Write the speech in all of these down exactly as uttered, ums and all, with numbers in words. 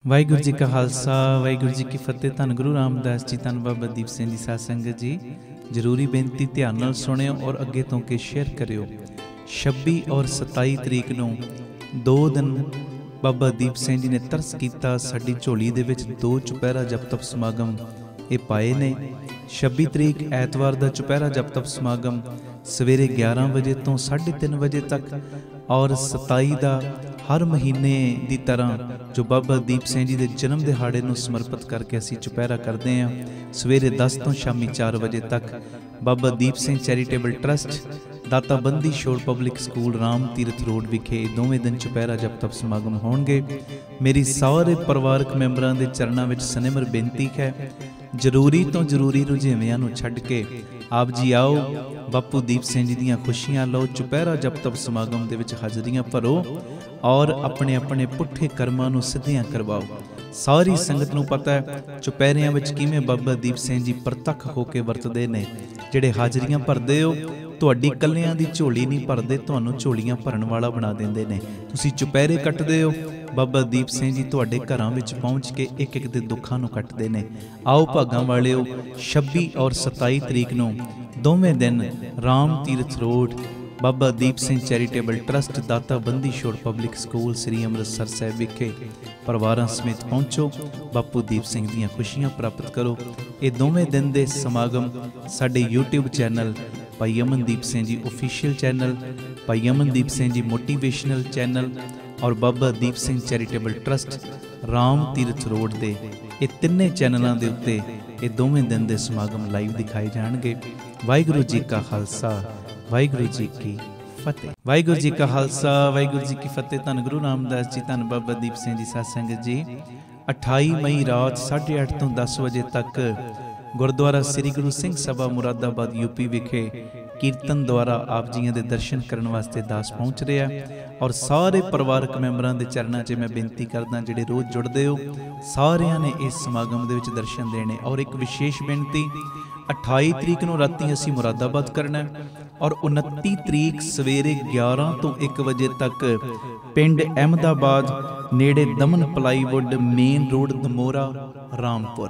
ਵਾਹਿਗੁਰੂ ਜੀ ਕਾ ਖਾਲਸਾ ਵਾਹਿਗੁਰੂ ਜੀ ਕੀ ਫਤਿਹ। ਧੰਨ ਗੁਰੂ ਰਾਮਦਾਸ ਜੀ, ਧੰਨ ਬਾਬਾ ਦੀਪ ਸਿੰਘ ਜੀ। ਸਾਧ ਸੰਗਤ ਜੀ, ਜ਼ਰੂਰੀ ਬੇਨਤੀ ਧਿਆਨ ਨਾਲ ਸੁਣਿਓ ਔਰ ਅੱਗੇ ਤੋਂ ਕੇ ਸ਼ੇਅਰ ਕਰਿਓ। ਛੱਬੀ ਔਰ ਸਤਾਈ ਤਰੀਕ ਨੂੰ ਦੋ ਦਿਨ ਬਾਬਾ ਦੀਪ ਸਿੰਘ ਜੀ ਨੇ ਤਰਸ ਕੀਤਾ। ਸਾਡੀ ਝੋਲੀ ਦੇ ਵਿੱਚ ਦੋ ਚੁਪਹਿਰਾ ਜਪ ਤਪ ਸਮਾਗਮ ਇਹ ਪਾਏ ਨੇ। ਛੱਬੀ ਤਰੀਕ ਐਤਵਾਰ ਦਾ ਚੁਪਹਿਰਾ ਜਪ ਤਪ ਸਮਾਗਮ ਸਵੇਰੇ ਗਿਆਰਾਂ ਵਜੇ ਤੋਂ ਸਾਢੇ ਤਿੰਨ ਵਜੇ ਤੱਕ, ਔਰ ਸਤਾਈ ਦਾ ਹਰ ਮਹੀਨੇ ਦੀ ਤਰ੍ਹਾਂ ਜੋ ਬਾਬਾ ਦੀਪ ਸਿੰਘ ਜੀ ਦੇ ਜਨਮ ਦਿਹਾੜੇ ਨੂੰ ਸਮਰਪਿਤ ਕਰਕੇ ਅਸੀਂ ਚੁਪਹਿਰਾ ਕਰਦੇ ਹਾਂ। ਸਵੇਰੇ ਦਸ ਤੋਂ ਸ਼ਾਮੀ ਚਾਰ ਵਜੇ ਤੱਕ Baba Deep Singh charitable trust, Data Bandi Chhor public school, Ram Tirath road ਵਿਖੇ ਦੋਵੇਂ ਦਿਨ ਚੁਪਹਿਰਾ ਜਪ ਤਪ ਸਮਾਗਮ ਹੋਣਗੇ। ਮੇਰੀ ਸਾਰੇ ਪਰਿਵਾਰਕ ਮੈਂਬਰਾਂ ਦੇ ਚਰਨਾਂ ਵਿੱਚ ਸਨਿਮਰ ਬੇਨਤੀ ਹੈ, ਜ਼ਰੂਰੀ ਤੋਂ ਜ਼ਰੂਰੀ ਰੁਝੇਵਿਆਂ ਨੂੰ ਛੱਡ ਕੇ ਆਪ ਜੀ ਆਓ, ਬਾਪੂ ਦੀਪ ਸਿੰਘ ਜੀ ਦੀਆਂ ਖੁਸ਼ੀਆਂ ਲਓ, ਚੁਪਹਿਰਾ ਜਪ ਤਪ ਸਮਾਗਮ ਦੇ ਵਿੱਚ ਹਾਜ਼ਰੀਆਂ ਭਰੋ ਔਰ ਆਪਣੇ ਆਪਣੇ ਪੁੱਠੇ ਕਰਮਾਂ ਨੂੰ ਸਿੱਧੀਆਂ ਕਰਵਾਓ। ਸਾਰੀ ਸੰਗਤ ਨੂੰ ਪਤਾ ਹੈ ਚੁਪਹਿਰਿਆਂ ਵਿੱਚ ਕਿਵੇਂ ਬਾਬਾ ਦੀਪ ਸਿੰਘ ਜੀ ਪ੍ਰਤੱਖ ਹੋ ਕੇ ਵਰਤਦੇ ਨੇ। ਜਿਹੜੇ ਹਾਜ਼ਰੀਆਂ ਭਰਦੇ ਹੋ, ਤੁਹਾਡੀ ਕੱਲਿਆਂ ਦੀ ਝੋਲੀ ਨਹੀਂ ਭਰਦੇ, ਤੁਹਾਨੂੰ ਝੋਲੀਆਂ ਭਰਨ ਵਾਲਾ ਬਣਾ ਦਿੰਦੇ ਨੇ। ਤੁਸੀਂ ਚੁਪਹਿਰੇ ਕੱਟਦੇ ਹੋ, ਬਾਬਾ ਦੀਪ ਸਿੰਘ ਜੀ ਤੁਹਾਡੇ ਘਰਾਂ ਵਿੱਚ ਪਹੁੰਚ ਕੇ ਇੱਕ ਇੱਕ ਦੇ ਦੁੱਖਾਂ ਨੂੰ ਕੱਟਦੇ ਨੇ। ਆਓ ਭਾਗਾਂ ਵਾਲਿਓ, ਛੱਬੀ ਔਰ ਸਤਾਈ ਤਰੀਕ ਨੂੰ ਦੋਵੇਂ ਦਿਨ Ram Tirath road, Baba Deep Singh charitable trust, Data Bandi Chhor public school, Sri Amritsar Sahib ਵਿਖੇ ਪਰਿਵਾਰਾਂ ਸਮੇਤ ਪਹੁੰਚੋ, ਬਾਪੂ ਦੀਪ ਸਿੰਘ ਦੀਆਂ ਖੁਸ਼ੀਆਂ ਪ੍ਰਾਪਤ ਕਰੋ। ਇਹ ਦੋਵੇਂ ਦਿਨ ਦੇ ਸਮਾਗਮ ਸਾਡੇ YouTube ਚੈਨਲ ਭਾਈ ਅਮਨਦੀਪ ਸਿੰਘ ਜੀ ਓਫੀਸ਼ੀਅਲ ਚੈਨਲ, ਭਾਈ ਅਮਨਦੀਪ ਸਿੰਘ ਜੀ ਮੋਟੀਵੇਸ਼ਨਲ ਚੈਨਲ ਔਰ Baba Deep Singh charitable trust Ram Tirath road ਦੇ ਇਹ ਤਿੰਨੇ ਚੈਨਲਾਂ ਦੇ ਉੱਤੇ ਇਹ ਦੋਵੇਂ ਦਿਨ ਦੇ ਸਮਾਗਮ ਲਾਈਵ ਦਿਖਾਏ ਜਾਣਗੇ। ਵਾਹਿਗੁਰੂ ਜੀ ਕਾ ਖਾਲਸਾ ਵਾਹਿਗੁਰੂ ਜੀ ਕੀ ਫਤਿਹ। ਵਾਹਿਗੁਰੂ ਜੀ ਕਾ ਖਾਲਸਾ ਵਾਹਿਗੁਰੂ ਜੀ ਕੀ ਫਤਿਹ। ਧੰਨ ਗੁਰੂ ਰਾਮਦਾਸ ਜੀ, ਧੰਨ ਬਾਬਾ ਦੀਪ ਸਿੰਘ ਜੀ। ਸਾਧ ਸੰਗਤ ਜੀ, ਅਠਾਈ ਮਈ ਰਾਤ ਸਾਢੇ ਅੱਠ ਤੋਂ ਦਸ ਵਜੇ ਤੱਕ ਗੁਰਦੁਆਰਾ ਸ੍ਰੀ ਗੁਰੂ ਸਿੰਘ ਸਭਾ ਮੁਰਾਦਾਬਾਦ ਯੂਪੀ ਵਿਖੇ ਕੀਰਤਨ ਦੁਆਰਾ ਆਪ ਜੀਆਂ ਦੇ ਦਰਸ਼ਨ ਕਰਨ ਵਾਸਤੇ ਦਾਸ ਪਹੁੰਚ ਰਿਹਾ। ਔਰ ਸਾਰੇ ਪਰਿਵਾਰਕ ਮੈਂਬਰਾਂ ਦੇ ਚਰਨਾਂ 'ਚ ਮੈਂ ਬੇਨਤੀ ਕਰਦਾ, ਜਿਹੜੇ ਰੋਜ਼ ਜੁੜਦੇ ਹੋ ਸਾਰਿਆਂ ਨੇ ਇਸ ਸਮਾਗਮ ਦੇ ਵਿੱਚ ਦਰਸ਼ਨ ਦੇਣੇ। ਔਰ ਇੱਕ ਵਿਸ਼ੇਸ਼ ਬੇਨਤੀ, ਅਠਾਈ ਤਰੀਕ ਨੂੰ ਰਾਤੀ ਅਸੀਂ ਮੁਰਾਦਾਬਾਦ ਕਰਨਾ ਔਰ ਉਨੱਤੀ ਤਰੀਕ ਸਵੇਰੇ ਗਿਆਰਾਂ ਤੋਂ ਇੱਕ ਵਜੇ ਤੱਕ ਪਿੰਡ ਅਹਿਮਦਾਬਾਦ ਨੇੜੇ Daman plywood main road, Damora, Rampur.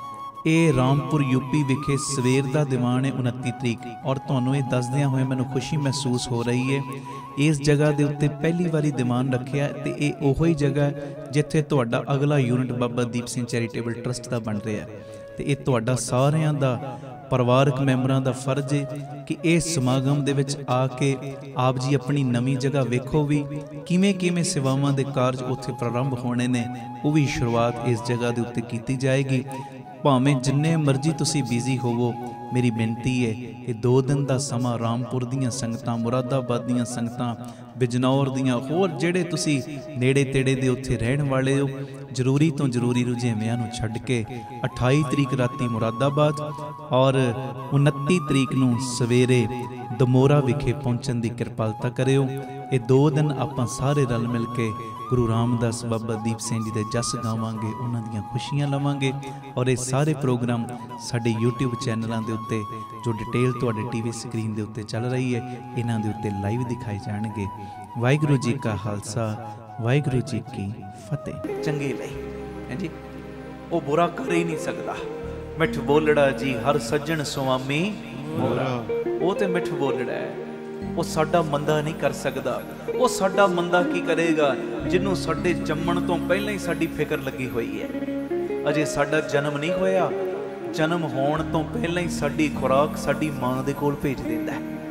ਇਹ ਰਾਮਪੁਰ ਯੂਪੀ ਵਿਖੇ ਸਵੇਰ ਦਾ ਦੀਵਾਨ ਹੈ ਉਨੱਤੀ ਤਰੀਕ। ਔਰ ਤੁਹਾਨੂੰ ਇਹ ਦੱਸਦਿਆਂ ਹੋਏ ਮੈਨੂੰ ਖੁਸ਼ੀ ਮਹਿਸੂਸ ਹੋ ਰਹੀ ਹੈ, ਇਸ ਜਗ੍ਹਾ ਦੇ ਉੱਤੇ ਪਹਿਲੀ ਵਾਰੀ ਦੀਵਾਨ ਰੱਖਿਆ ਤੇ ਇਹ ਉਹੀ ਜਗ੍ਹਾ ਜਿੱਥੇ ਤੁਹਾਡਾ ਅਗਲਾ unit Baba Deep Singh charitable trust ਦਾ ਬਣ ਰਿਹਾ। ਤੇ ਇਹ ਤੁਹਾਡਾ ਸਾਰਿਆਂ ਦਾ ਪਰਿਵਾਰਕ ਮੈਂਬਰਾਂ ਦਾ ਫਰਜ਼ ਹੈ ਕਿ ਇਸ ਸਮਾਗਮ ਦੇ ਵਿੱਚ ਆ ਕੇ ਆਪ ਜੀ ਆਪਣੀ ਨਵੀਂ ਜਗ੍ਹਾ ਵੇਖੋ ਵੀ ਕਿਵੇਂ ਕਿਵੇਂ ਸੇਵਾਵਾਂ ਦੇ ਕਾਰਜ ਉੱਥੇ ਪ੍ਰਾਰੰਭ ਹੋਣੇ ਨੇ। ਉਹ ਵੀ ਸ਼ੁਰੂਆਤ ਇਸ ਜਗ੍ਹਾ ਦੇ ਉੱਤੇ ਕੀਤੀ ਜਾਏਗੀ। ਭਾਵੇਂ ਜਿੰਨੇ ਮਰਜ਼ੀ ਤੁਸੀਂ ਬਿਜ਼ੀ ਹੋਵੋ, ਮੇਰੀ ਬੇਨਤੀ ਹੈ ਇਹ ਦੋ ਦਿਨ ਦਾ ਸਮਾਂ ਰਾਮਪੁਰ ਦੀਆਂ ਸੰਗਤਾਂ, ਮੁਰਾਦਾਬਾਦ ਦੀਆਂ ਸੰਗਤਾਂ, ਬਿਜਨੌਰ ਦੀਆਂ, ਹੋਰ ਜਿਹੜੇ ਤੁਸੀਂ ਨੇੜੇ ਤੇੜੇ ਦੇ ਉੱਥੇ ਰਹਿਣ ਵਾਲੇ ਹੋ, ਜ਼ਰੂਰੀ ਤੋਂ ਜ਼ਰੂਰੀ ਰੁਝੇਵਿਆਂ ਨੂੰ ਛੱਡ ਕੇ ਅਠਾਈ ਤਰੀਕ ਰਾਤੀ ਮੁਰਾਦਾਬਾਦ ਔਰ ਉਨੱਤੀ ਤਰੀਕ ਨੂੰ ਸਵੇਰੇ ਦਮੋਰਾ ਵਿਖੇ ਪਹੁੰਚਣ ਦੀ ਕਿਰਪਾਲਤਾ ਕਰਿਓ। ਇਹ ਦੋ ਦਿਨ ਆਪਾਂ ਸਾਰੇ ਰਲ ਮਿਲ ਕੇ ਗੁਰੂ ਰਾਮਦਾਸ ਬਾਬਾ ਦੀਪ ਸਿੰਘ ਜੀ ਦੇ ਜਸ ਗਾਵਾਂਗੇ, ਉਹਨਾਂ ਦੀਆਂ ਖੁਸ਼ੀਆਂ ਲਵਾਂਗੇ। ਔਰ ਇਹ ਸਾਰੇ ਪ੍ਰੋਗਰਾਮ ਸਾਡੇ YouTube ਚੈਨਲਾਂ ਦੇ ਉੱਤੇ ਜੋ ਡਿਟੇਲ ਤੁਹਾਡੇ ਟੀਵੀ ਸਕਰੀਨ ਦੇ ਉੱਤੇ ਚੱਲ ਰਹੀ ਹੈ, ਇਹਨਾਂ ਦੇ ਉੱਤੇ ਲਾਈਵ ਦਿਖਾਏ ਜਾਣਗੇ। ਵਾਹਿਗੁਰੂ ਜੀ ਕਾ ਖਾਲਸਾ ਵਾਹਿਗੁਰੂ ਜੀ ਕੀ ਫਤਿਹ। ਚੰਗੇ ਲਈ ਹੈ ਜੀ, ਉਹ ਬੁਰਾ ਕਰ ਹੀ ਨਹੀਂ ਸਕਦਾ। ਮਿੱਠ ਬੋਲੜਾ ਜੀ ਹਰ ਸੱਜਣ ਸੁਆਮੀ ਮੋਰਾ, ਉਹ ਤੇ ਮਿੱਠ ਬੋਲੜਾ ਹੈ, ਉਹ ਸਾਡਾ ਮੰਦਾ ਨਹੀਂ ਕਰ ਸਕਦਾ। ਉਹ ਸਾਡਾ ਮੰਦਾ ਕੀ ਕਰੇਗਾ ਜਿਹਨੂੰ ਸਾਡੇ ਜੰਮਣ ਤੋਂ ਪਹਿਲਾਂ ਹੀ ਸਾਡੀ ਫਿਕਰ ਲੱਗੀ ਹੋਈ ਹੈ। ਅਜੇ ਸਾਡਾ ਜਨਮ ਨਹੀਂ ਹੋਇਆ, ਜਨਮ ਹੋਣ ਤੋਂ ਪਹਿਲਾਂ ਹੀ ਸਾਡੀ ਖੁਰਾਕ ਸਾਡੀ ਮਾਂ ਦੇ ਕੋਲ ਭੇਜ ਦਿੰਦਾ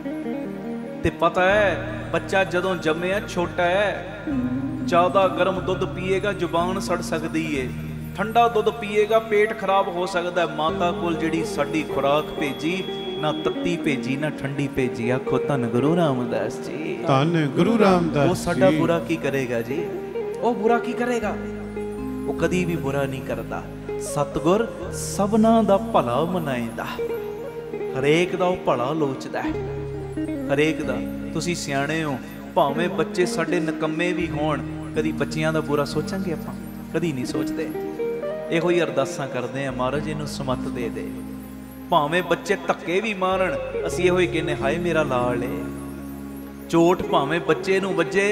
ਤੇ ਪਤਾ ਹੈ ਬੱਚਾ ਜਦੋਂ ਜੰਮਿਆ ਛੋਟਾ ਹੈ, ਜ਼ਿਆਦਾ ਗਰਮ ਦੁੱਧ ਪੀਏਗਾ ਜ਼ੁਬਾਨ ਸੜ ਸਕਦੀ ਏ, ਠੰਡਾ ਦੁੱਧ ਪੀਏਗਾ ਪੇਟ ਖਰਾਬ ਹੋ ਸਕਦਾ। ਮਾਤਾ ਕੋਲ ਜਿਹੜੀ ਸਾਡੀ ਖੁਰਾਕ ਭੇਜੀ, ਨਾ ਤੱਤੀ ਭੇਜੀ ਨਾ ਠੰਡੀ ਭੇਜੀ। ਆਖੋ ਧੰਨ ਗੁਰੂ ਰਾਮਦਾਸ ਜੀ, ਧੰਨ ਗੁਰੂ ਰਾਮਦਾਸ। ਉਹ ਸਾਡਾ ਬੁਰਾ ਕੀ ਕਰੇਗਾ ਜੀ? ਉਹ ਬੁਰਾ ਕੀ ਕਰੇਗਾ? ਉਹ ਕਦੀ ਵੀ ਬੁਰਾ ਨਹੀਂ ਕਰਦਾ। ਸਤਿਗੁਰ ਸਭਨਾਂ ਦਾ ਭਲਾ ਮਨਾਏਂਦਾ, ਹਰੇਕ ਦਾ ਉਹ ਭਲਾ ਲੋਚਦਾ, ਹਰੇਕ ਦਾ। ਤੁਸੀਂ ਸਿਆਣੇ ਹੋ, ਭਾਵੇਂ ਬੱਚੇ ਸਾਡੇ ਨਿਕੰਮੇ ਵੀ ਹੋਣ, ਕਦੀ ਬੱਚਿਆਂ ਦਾ ਬੁਰਾ ਸੋਚਾਂਗੇ ਆਪਾਂ? ਕਦੀ ਨਹੀਂ ਸੋਚਦੇ। ਇਹੋ ਹੀ ਅਰਦਾਸਾਂ ਕਰਦੇ ਆ, ਮਹਾਰਾਜ ਇਹਨੂੰ ਸਮੱਤ ਦੇ ਦੇ। ਭਾਵੇਂ ਬੱਚੇ ਧੱਕੇ ਵੀ ਮਾਰਨ, ਅਸੀਂ ਇਹੋ ਹੀ ਕਹਿੰਦੇ ਹਾਏ ਮੇਰਾ ਲਾਲ ਏ। ਚੋਟ ਭਾਵੇਂ ਬੱਚੇ ਨੂੰ ਵੱਜੇ,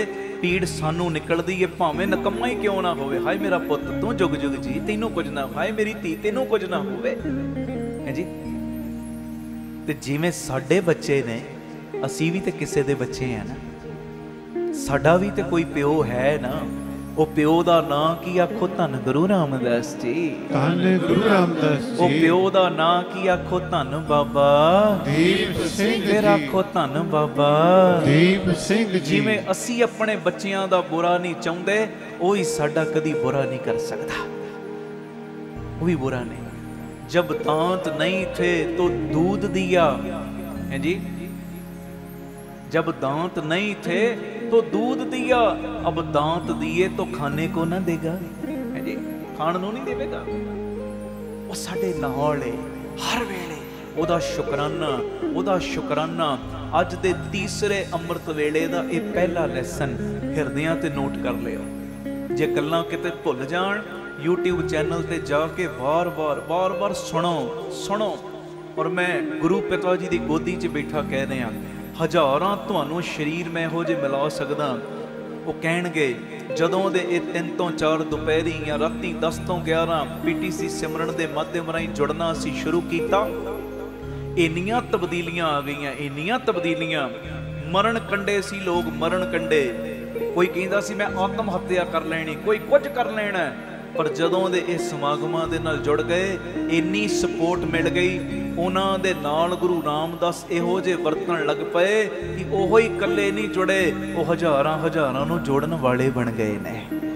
पीड़ सानू निकलदी है भावें नकम्मा ही क्यों ना होवे। हाय मेरा पुत तू जुग जुग जी तैनू कुछ ना, हाय मेरी धी तैनू कुछ ना होवे है जी। ते जिवें साडे बच्चे ने असी भी ते किसे दे बच्चे हैं ना, साडा भी ते कोई प्यो है ना। ਉਹ ਪਿਓ ਦਾ ਨਾਂ ਕੀ ਆਖੋ? ਧੰਨ ਗੁਰੂ ਰਾਮਦਾਸ ਜੀ। ਧੰਨ ਗੁਰੂ ਰਾਮਦਾਸ ਜੀ। ਉਹ ਪਿਓ ਦਾ ਨਾਂ ਕੀ ਆਖੋ? ਧੰਨ ਬਾਬਾ ਦੀਪ ਸਿੰਘ ਜੀ। ਫਿਰ ਆਖੋ ਧੰਨ ਬਾਬਾ ਦੀਪ ਸਿੰਘ ਜੀ। ਜਿਵੇਂ ਅਸੀਂ ਆਪਣੇ ਬੱਚਿਆਂ ਦਾ ਬੁਰਾ ਨਹੀਂ ਚਾਹੁੰਦੇ, ਉਹ ਹੀ ਸਾਡਾ ਕਦੀ ਬੁਰਾ ਨਹੀਂ ਕਰ ਸਕਦਾ। ਉਹ ਵੀ ਬੁਰਾ ਨਹੀਂ। ਜਬ दांत नहीं थे तो दूध दिया है जी, जब दांत नहीं थे तो दूध दिया, अब दांत दिए तो खाने को ना देगा है जी, खाण ਨੂੰ ਨਹੀਂ ਦੇਵੇਗਾ। ਉਹ ਸਾਡੇ ਨਾਲ ਹੈ ਹਰ ਵੇਲੇ। ਉਹਦਾ ਸ਼ੁਕਰਾਨਾ, ਉਹਦਾ ਸ਼ੁਕਰਾਨਾ। ਅੱਜ ਦੇ ਤੀਸਰੇ ਅੰਮ੍ਰਿਤ ਵੇਲੇ ਦਾ ਇਹ ਪਹਿਲਾ ਲੈਸਨ ਹਿਰਦਿਆਂ ਤੇ ਨੋਟ ਕਰ ਲਿਓ। ਜੇ ਗੱਲਾਂ ਕਿਤੇ ਭੁੱਲ ਜਾਣ, YouTube ਚੈਨਲ ਤੇ ਜਾ ਕੇ ਵਾਰ-ਵਾਰ ਵਾਰ-ਵਾਰ ਸੁਣੋ ਸੁਣੋ। ਔਰ ਮੈਂ ਗੁਰੂ ਪਿਤਾ ਜੀ ਦੀ ਗੋਦੀ 'ਚ ਬੈਠਾ ਕਹਿ ਰਿਹਾ, ਹਜ਼ਾਰਾਂ ਤੁਹਾਨੂੰ ਸਰੀਰ ਮੈਂ ਇਹੋ ਜਿਹੇ ਮਿਲਾ ਸਕਦਾ। ਉਹ ਕਹਿਣਗੇ ਜਦੋਂ ਦੇ ਇਹ ਤਿੰਨ ਤੋਂ ਚਾਰ ਦੁਪਹਿਰੀ ਜਾਂ ਰਾਤੀ ਦਸ ਤੋਂ ਗਿਆਰਾਂ ਪੀ ਟੀ ਸੀ ਸਿਮਰਨ ਦੇ ਮਾਧਿਅਮ ਰਾਹੀਂ ਜੁੜਨਾ ਅਸੀਂ ਸ਼ੁਰੂ ਕੀਤਾ, ਇੰਨੀਆਂ ਤਬਦੀਲੀਆਂ ਆ ਗਈਆਂ, ਇੰਨੀਆਂ ਤਬਦੀਲੀਆਂ। ਮਰਨ ਕੰਡੇ ਸੀ ਲੋਕ, ਮਰਨ ਕੰਡੇ। ਕੋਈ ਕਹਿੰਦਾ ਸੀ ਮੈਂ ਆਤਮ ਹੱਤਿਆ ਕਰ ਲੈਣੀ, ਕੋਈ ਕੁਝ ਕਰ ਲੈਣਾ। ਪਰ ਜਦੋਂ ਦੇ ਇਹ ਸਮਾਗਮਾਂ ਦੇ ਨਾਲ ਜੁੜ ਗਏ, ਇੰਨੀ ਸਪੋਰਟ ਮਿਲ ਗਈ। ਉਹਨਾਂ ਦੇ ਨਾਲ ਗੁਰੂ ਰਾਮਦਾਸ ਇਹੋ ਜਿਹੇ ਵਰਤਣ ਲੱਗ ਪਏ ਕਿ ਉਹੋ ਹੀ ਇਕੱਲੇ ਨਹੀਂ ਜੁੜੇ, ਉਹ ਹਜ਼ਾਰਾਂ ਹਜ਼ਾਰਾਂ ਨੂੰ ਜੋੜਨ ਵਾਲੇ ਬਣ ਗਏ ਨੇ।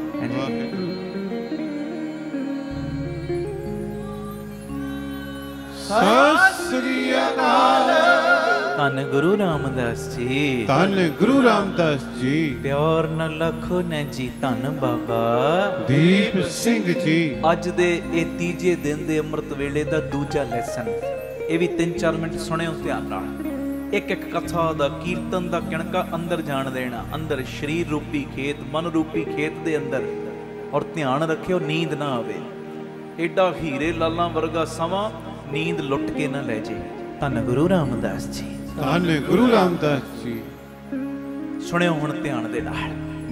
ਸਤਿ ਸ੍ਰੀ ਅਕਾਲ। ਧੰਨ ਗੁਰੂ ਰਾਮਦਾਸ ਜੀ। ਧੰਨ ਗੁਰੂ ਰਾਮਦਾਸ ਜੀ। ਪਿਆਰ ਨਾ ਲੱਖੋ ਨੇ ਜੀ। ਧੰਨ ਬਾਬਾ ਦੀਪ ਸਿੰਘ ਜੀ। ਅੱਜ ਦੇ ਇਹ ਤੀਜੇ ਦਿਨ ਦੇ ਅੰਮ੍ਰਿਤ ਵੇਲੇ ਦਾ ਦੂਜਾ ਲੈਸਨ, ਇਹ ਵੀ ਤਿੰਨ ਚਾਰ ਮਿੰਟ ਸੁਣਿਓ ਧਿਆਨ ਨਾਲ। ਇੱਕ ਇੱਕ ਕਥਾ ਦਾ, ਕੀਰਤਨ ਦਾ ਕਿਣਕਾ ਅੰਦਰ ਜਾਣ ਦੇਣਾ, ਅੰਦਰ ਸਰੀਰ ਰੂਪੀ ਖੇਤ, ਮਨ ਰੂਪੀ ਖੇਤ ਦੇ ਅੰਦਰ। ਔਰ ਧਿਆਨ ਰੱਖਿਓ ਨੀਂਦ ਨਾ ਆਵੇ। ਏਡਾ ਹੀਰੇ ਲਾਲਾਂ ਵਰਗਾ ਸਮਾਂ ਨੀਂਦ ਲੁੱਟ ਕੇ ਨਾ ਲੈ ਜੇ। ਧੰਨ ਗੁਰੂ ਰਾਮਦਾਸ ਜੀ। ਧੰਨ ਗੁਰੂ ਰਾਮਦਾਸ ਜੀ। ਸੁਣਿਓ ਹੁਣ ਧਿਆਨ ਦੇ ਨਾਲ।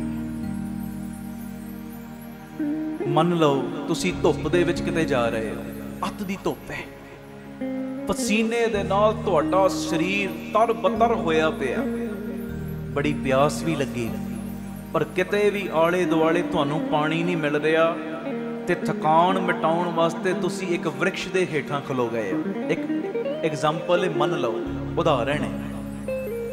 ਮੰਨ ਲਓ ਤੁਸੀਂ ਧੁੱਪ ਦੇ ਵਿੱਚ ਕਿਤੇ ਜਾ ਰਹੇ ਹੋ, ਅੱਤ ਦੀ ਧੁੱਪ ਹੈ, ਪਸੀਨੇ ਦੇ ਨਾਲ ਤੁਹਾਡਾ ਸਰੀਰ ਤਰ ਬਤਰ ਹੋਇਆ ਪਿਆ, ਬੜੀ ਪਿਆਸ ਵੀ ਲੱਗੀ, ਪਰ ਕਿਤੇ ਵੀ ਆਲੇ ਦੁਆਲੇ ਤੁਹਾਨੂੰ ਪਾਣੀ ਨਹੀਂ ਮਿਲ ਰਿਹਾ ਤੇ ਥਕਾਨ ਮਿਟਾਉਣ ਵਾਸਤੇ ਤੁਸੀਂ ਇੱਕ ਵ੍ਰਿਕਸ਼ ਦੇ ਹੇਠਾਂ ਖਲੋ ਗਏ ਹੋ। ਇੱਕ ਐਗਜ਼ਾਮਪਲ ਮੰਨ ਲਓ, ਉਦਾਹਰਣ ਹੈ।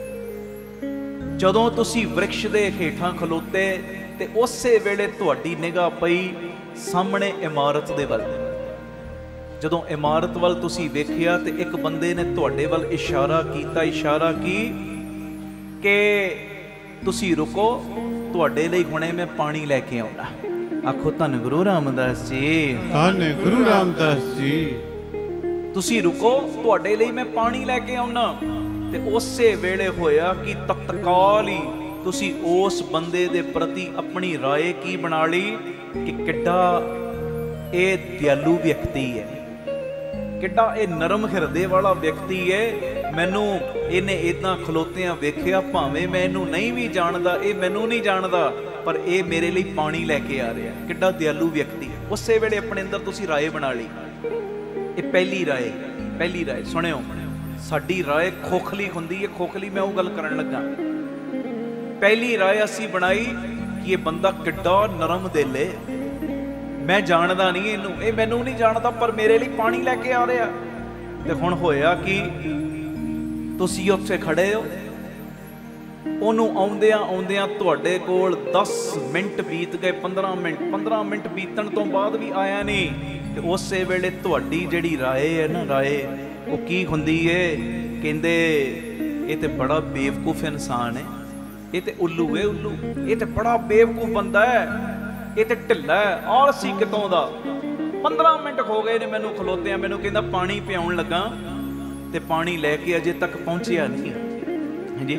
ਜਦੋਂ ਤੁਸੀਂ ਵ੍ਰਿਕਸ਼ ਦੇ ਹੇਠਾਂ ਖਲੋਤੇ ਤੇ ਉਸੇ ਵੇਲੇ ਤੁਹਾਡੀ ਨਿਗਾਹ ਪਈ ਸਾਹਮਣੇ ਇਮਾਰਤ ਦੇ ਵੱਲ। ਜਦੋਂ ਇਮਾਰਤ ਵੱਲ ਤੁਸੀਂ ਵੇਖਿਆ ਤੇ ਇੱਕ ਬੰਦੇ ਨੇ ਤੁਹਾਡੇ ਵੱਲ ਇਸ਼ਾਰਾ ਕੀਤਾ, ਇਸ਼ਾਰਾ ਕੀ ਕਿ ਤੁਸੀਂ ਰੁਕੋ, ਤੁਹਾਡੇ ਲਈ ਹੁਣੇ ਮੈਂ ਪਾਣੀ ਲੈ ਕੇ ਆਉਣਾ। ਆਖੋ ਧੰਨ ਗੁਰੂ ਰਾਮਦਾਸ ਜੀ। ਧੰਨ ਗੁਰੂ ਰਾਮਦਾਸ ਜੀ। ਤੁਸੀਂ ਰੁਕੋ, ਤੁਹਾਡੇ ਲਈ ਮੈਂ ਪਾਣੀ ਲੈ ਕੇ ਆਉਣਾ। ਤੇ ਉਸੇ ਵੇਲੇ ਹੋਇਆ ਕਿ ਤਤਕਾਲ ਹੀ ਤੁਸੀਂ ਉਸ ਬੰਦੇ ਦੇ ਪ੍ਰਤੀ ਆਪਣੀ ਰਾਏ ਕੀ ਬਣਾ ਲਈ ਕਿ ਕਿੱਡਾ ਇਹ ਦਿਆਲੂ ਵਿਅਕਤੀ ਹੈ, ਕਿੱਡਾ ਇਹ ਨਰਮ ਹਿਰਦੇ ਵਾਲਾ ਵਿਅਕਤੀ ਹੈ। ਮੈਨੂੰ ਇਹਨੇ ਇਦਾਂ ਖਲੋਤਿਆਂ ਵੇਖਿਆ, ਭਾਵੇਂ ਮੈਂ ਇਹਨੂੰ ਨਹੀਂ ਵੀ ਜਾਣਦਾ, ਇਹ ਮੈਨੂੰ ਨਹੀਂ ਜਾਣਦਾ, ਪਰ ਇਹ ਮੇਰੇ ਲਈ ਪਾਣੀ ਲੈ ਕੇ ਆ ਰਿਹਾ। ਕਿੱਡਾ ਦਿਆਲੂ ਵਿਅਕਤੀ। ਉਸੇ ਵੇਲੇ ਆਪਣੇ ਅੰਦਰ ਤੁਸੀਂ ਰਾਏ ਬਣਾ ਲਈ। ਇਹ ਪਹਿਲੀ ਰਾਏ, ਪਹਿਲੀ ਰਾਏ ਸੁਣਿਓ। ਸਾਡੀ ਰਾਏ ਖੋਖਲੀ ਹੁੰਦੀ ਹੈ, ਖੋਖਲੀ ਮੈਂ ਉਹ ਗੱਲ ਕਰਨ ਲੱਗਾ। ਪਹਿਲੀ ਰਾਏ ਅਸੀਂ ਬਣਾਈ ਕਿ ਇਹ ਬੰਦਾ ਕਿੱਡਾ ਨਰਮ ਦਿਲ ਹੈ, ਮੈਂ ਜਾਣਦਾ ਨਹੀਂ ਇਹਨੂੰ, ਇਹ ਮੈਨੂੰ ਨਹੀਂ ਜਾਣਦਾ, ਪਰ ਮੇਰੇ ਲਈ ਪਾਣੀ ਲੈ ਕੇ ਆ ਰਿਹਾ। ਤੇ ਹੁਣ ਹੋਇਆ ਕਿ ਤੁਸੀਂ ਉੱਥੇ ਖੜੇ ਹੋ, ਉਹਨੂੰ ਆਉਂਦਿਆਂ ਆਉਂਦਿਆਂ ਤੁਹਾਡੇ ਕੋਲ ਦਸ ਮਿੰਟ ਬੀਤ ਗਏ, ਪੰਦਰਾਂ ਮਿੰਟ ਪੰਦਰਾਂ ਮਿੰਟ ਬੀਤਣ ਤੋਂ ਬਾਅਦ ਵੀ ਆਇਆ ਨਹੀਂ। ਤੇ ਉਸੇ ਵੇਲੇ ਤੁਹਾਡੀ ਜਿਹੜੀ ਰਾਏ ਹੈ ਨਾ, ਰਾਏ ਉਹ ਕੀ ਹੁੰਦੀ ਹੈ? ਕਹਿੰਦੇ ਇਹ ਤੇ ਬੜਾ ਬੇਵਕੂਫ ਇਨਸਾਨ ਹੈ, ਇਹ ਤੇ ਉੱਲੂ ਹੈ, ਉੱਲੂ, ਇਹ ਤੇ ਬੜਾ ਬੇਵਕੂਫ ਬੰਦਾ ਹੈ, ਇਹ ਤੇ ਢਿੱਲਾ ਹੈ, ਆਲਸੀ ਕਿਤੋਂ ਦਾ। ਪੰਦਰਾਂ ਮਿੰਟ ਹੋ ਗਏ ਨੇ ਮੈਨੂੰ ਖਲੋਤਿਆਂ, ਮੈਨੂੰ ਕਹਿੰਦਾ ਪਾਣੀ ਪਿਆਉਣ ਲੱਗਾ ਤੇ ਪਾਣੀ ਲੈ ਕੇ ਅਜੇ ਤੱਕ ਪਹੁੰਚਿਆ ਨਹੀਂ। ਹਾਂਜੀ,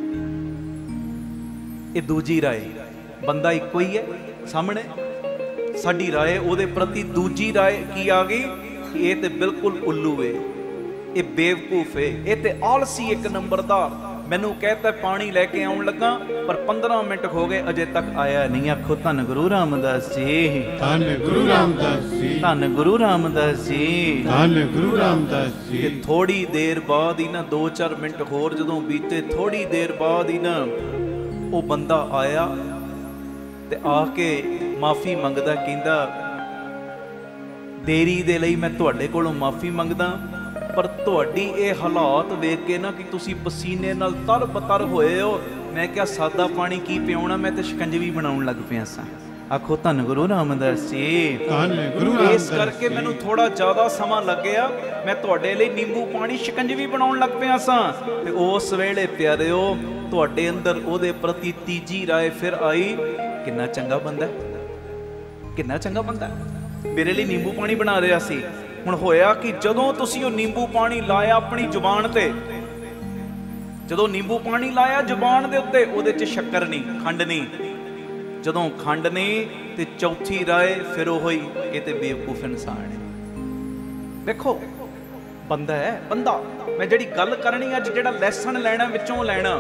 ਇਹ ਦੂਜੀ ਰਾਏ। ਬੰਦਾ ਇੱਕੋ ਹੀ ਹੈ ਸਾਹਮਣੇ, ਸਾਡੀ ਰਾਏ ਉਹਦੇ ਪ੍ਰਤੀ ਦੂਜੀ ਰਾਏ ਕੀ ਆ ਗਈ ਕਿ ਇਹ ਤੇ ਬਿਲਕੁਲ ਉੱਲੂ ਏ, ਇਹ ਬੇਵਕੂਫ ਏ, ਇਹ ਤੇ ਆਲਸੀ ਇੱਕ ਨੰਬਰ ਦਾ, मैनू कहता पानी लैके आउण लगा पर पंद्रह मिनट हो गए अजे तक आया नहीं। आखो धन गुरु रामदास जी, धन गुरु रामदास जी, धन गुरु रामदास जी, धन गुरु रामदास जी। ते थोड़ी देर बाद ही ना दो चार मिनट होर जदों बीते, थोड़ी देर बाद ही ना वो बंदा आया ते आके माफ़ी मंगदा, कहंदा देरी दे लई मैं तुहाडे कोलों माफ़ी मंगदा, पर तुहाडी ये हालात वेख के ना कि तुसी पसीने नाल तर बतर होए हो, मैं क्या सादा पानी की पियाउणा, मैं तो शिकंजवी बनाउण लग पिया सा। आखो धन गुरु रामदास जी, धन गुरु रामदास। इस करके मैनू थोड़ा ज़्यादा समा लग गया, मैं तुहाडे लई नींबू पानी शिकंजवी बनाउण लग पिया सा। ते उस वेले प्यारिओ तुहाडे अंदर उहदे प्रति तीजी राय फिर आई, किन्ना चंगा बंदा, किन्ना चंगा बंदा मेरे लिए नींबू पानी बना रहा सी। हुण होया कि जदों तुसीं ओह नींबू पानी लाया अपनी जुबान ते, जदों नींबू पानी लाया जुबान दे उत्ते, उहदे च शक्कर नहीं, खंड नहीं। जदों खंड नहीं ते चौथी राय फिर ओह ही, ये ते बेवकूफ इंसान है। देखो बंदा है बंदा, मैं जिहड़ी गल करनी अज, जिहड़ा लैसन लैना विचों लैना,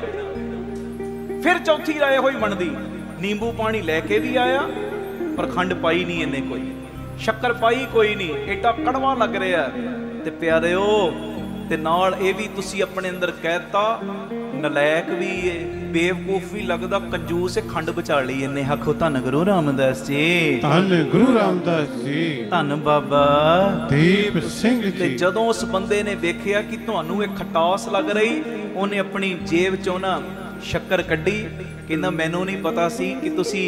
फिर चौथी राय होई बनदी। नींबू पानी लैके भी आया पर खंड पाई नहीं इन्ने, कोई शक्कर पाई कोई नहीं, एडा कड़वा लग रहा है। ते प्यारिओ ते नाल ये भी तुसी अपने अंदर कहता नलैक भी है, बेवकूफ भी लगदा, कंजूस है, खंड बचा ली इन्ने। आखो धन गुरु रामदास जी, धन गुरु रामदास जी, धन बाबा दीप सिंह जी। ते जदों उस बंदे ने वेखिया कि तुहानू एक खटास लग रही, उन्हें अपनी जेब चों ना शक्कर कड्डी, कहंदा मैनू नहीं पता सी कि तुसी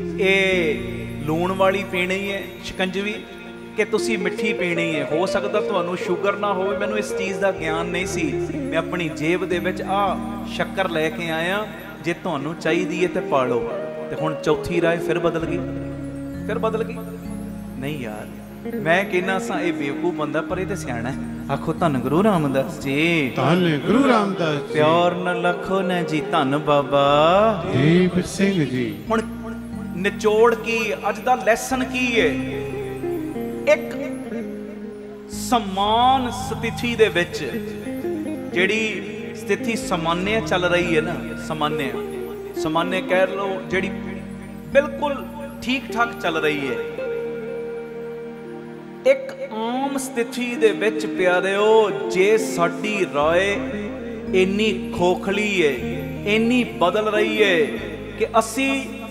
ए लूण वाली पीनी है शिकंजवी कि तुसी मिठी पीनी है। हो सकदा तुहानू शुगर ना होवे, मैनू इस चीज़ का ज्ञान नहीं सी। मैं अपनी जेब दे विच आ शक्कर लैके आया, जे तुहानू चाहिदी है तो पा लो। ते हुण चौथी राय फिर बदल गई, फिर बदल गई। नहीं यार, मैं कहना सा ये बेवकूफ बंदा, पर ये तो सियाणा है। आखो धन गुरु रामदास जी, धन गुरु रामदास जी। प्यार न लखो न जी, धन बाबा दीप सिंह जी। हुण निचोड़ की अज दा लैसन की है, एक समान स्थिति दे विच जिहड़ी स्थिति सामान्य चल रही है ना, सामान्य सामान्य कह लो, जिहड़ी बिल्कुल ठीक ठाक चल रही है, एक आम स्थिति दे विच प्यारिओ जे साडी राय इन्नी खोखली है, इन्नी बदल रही है कि असी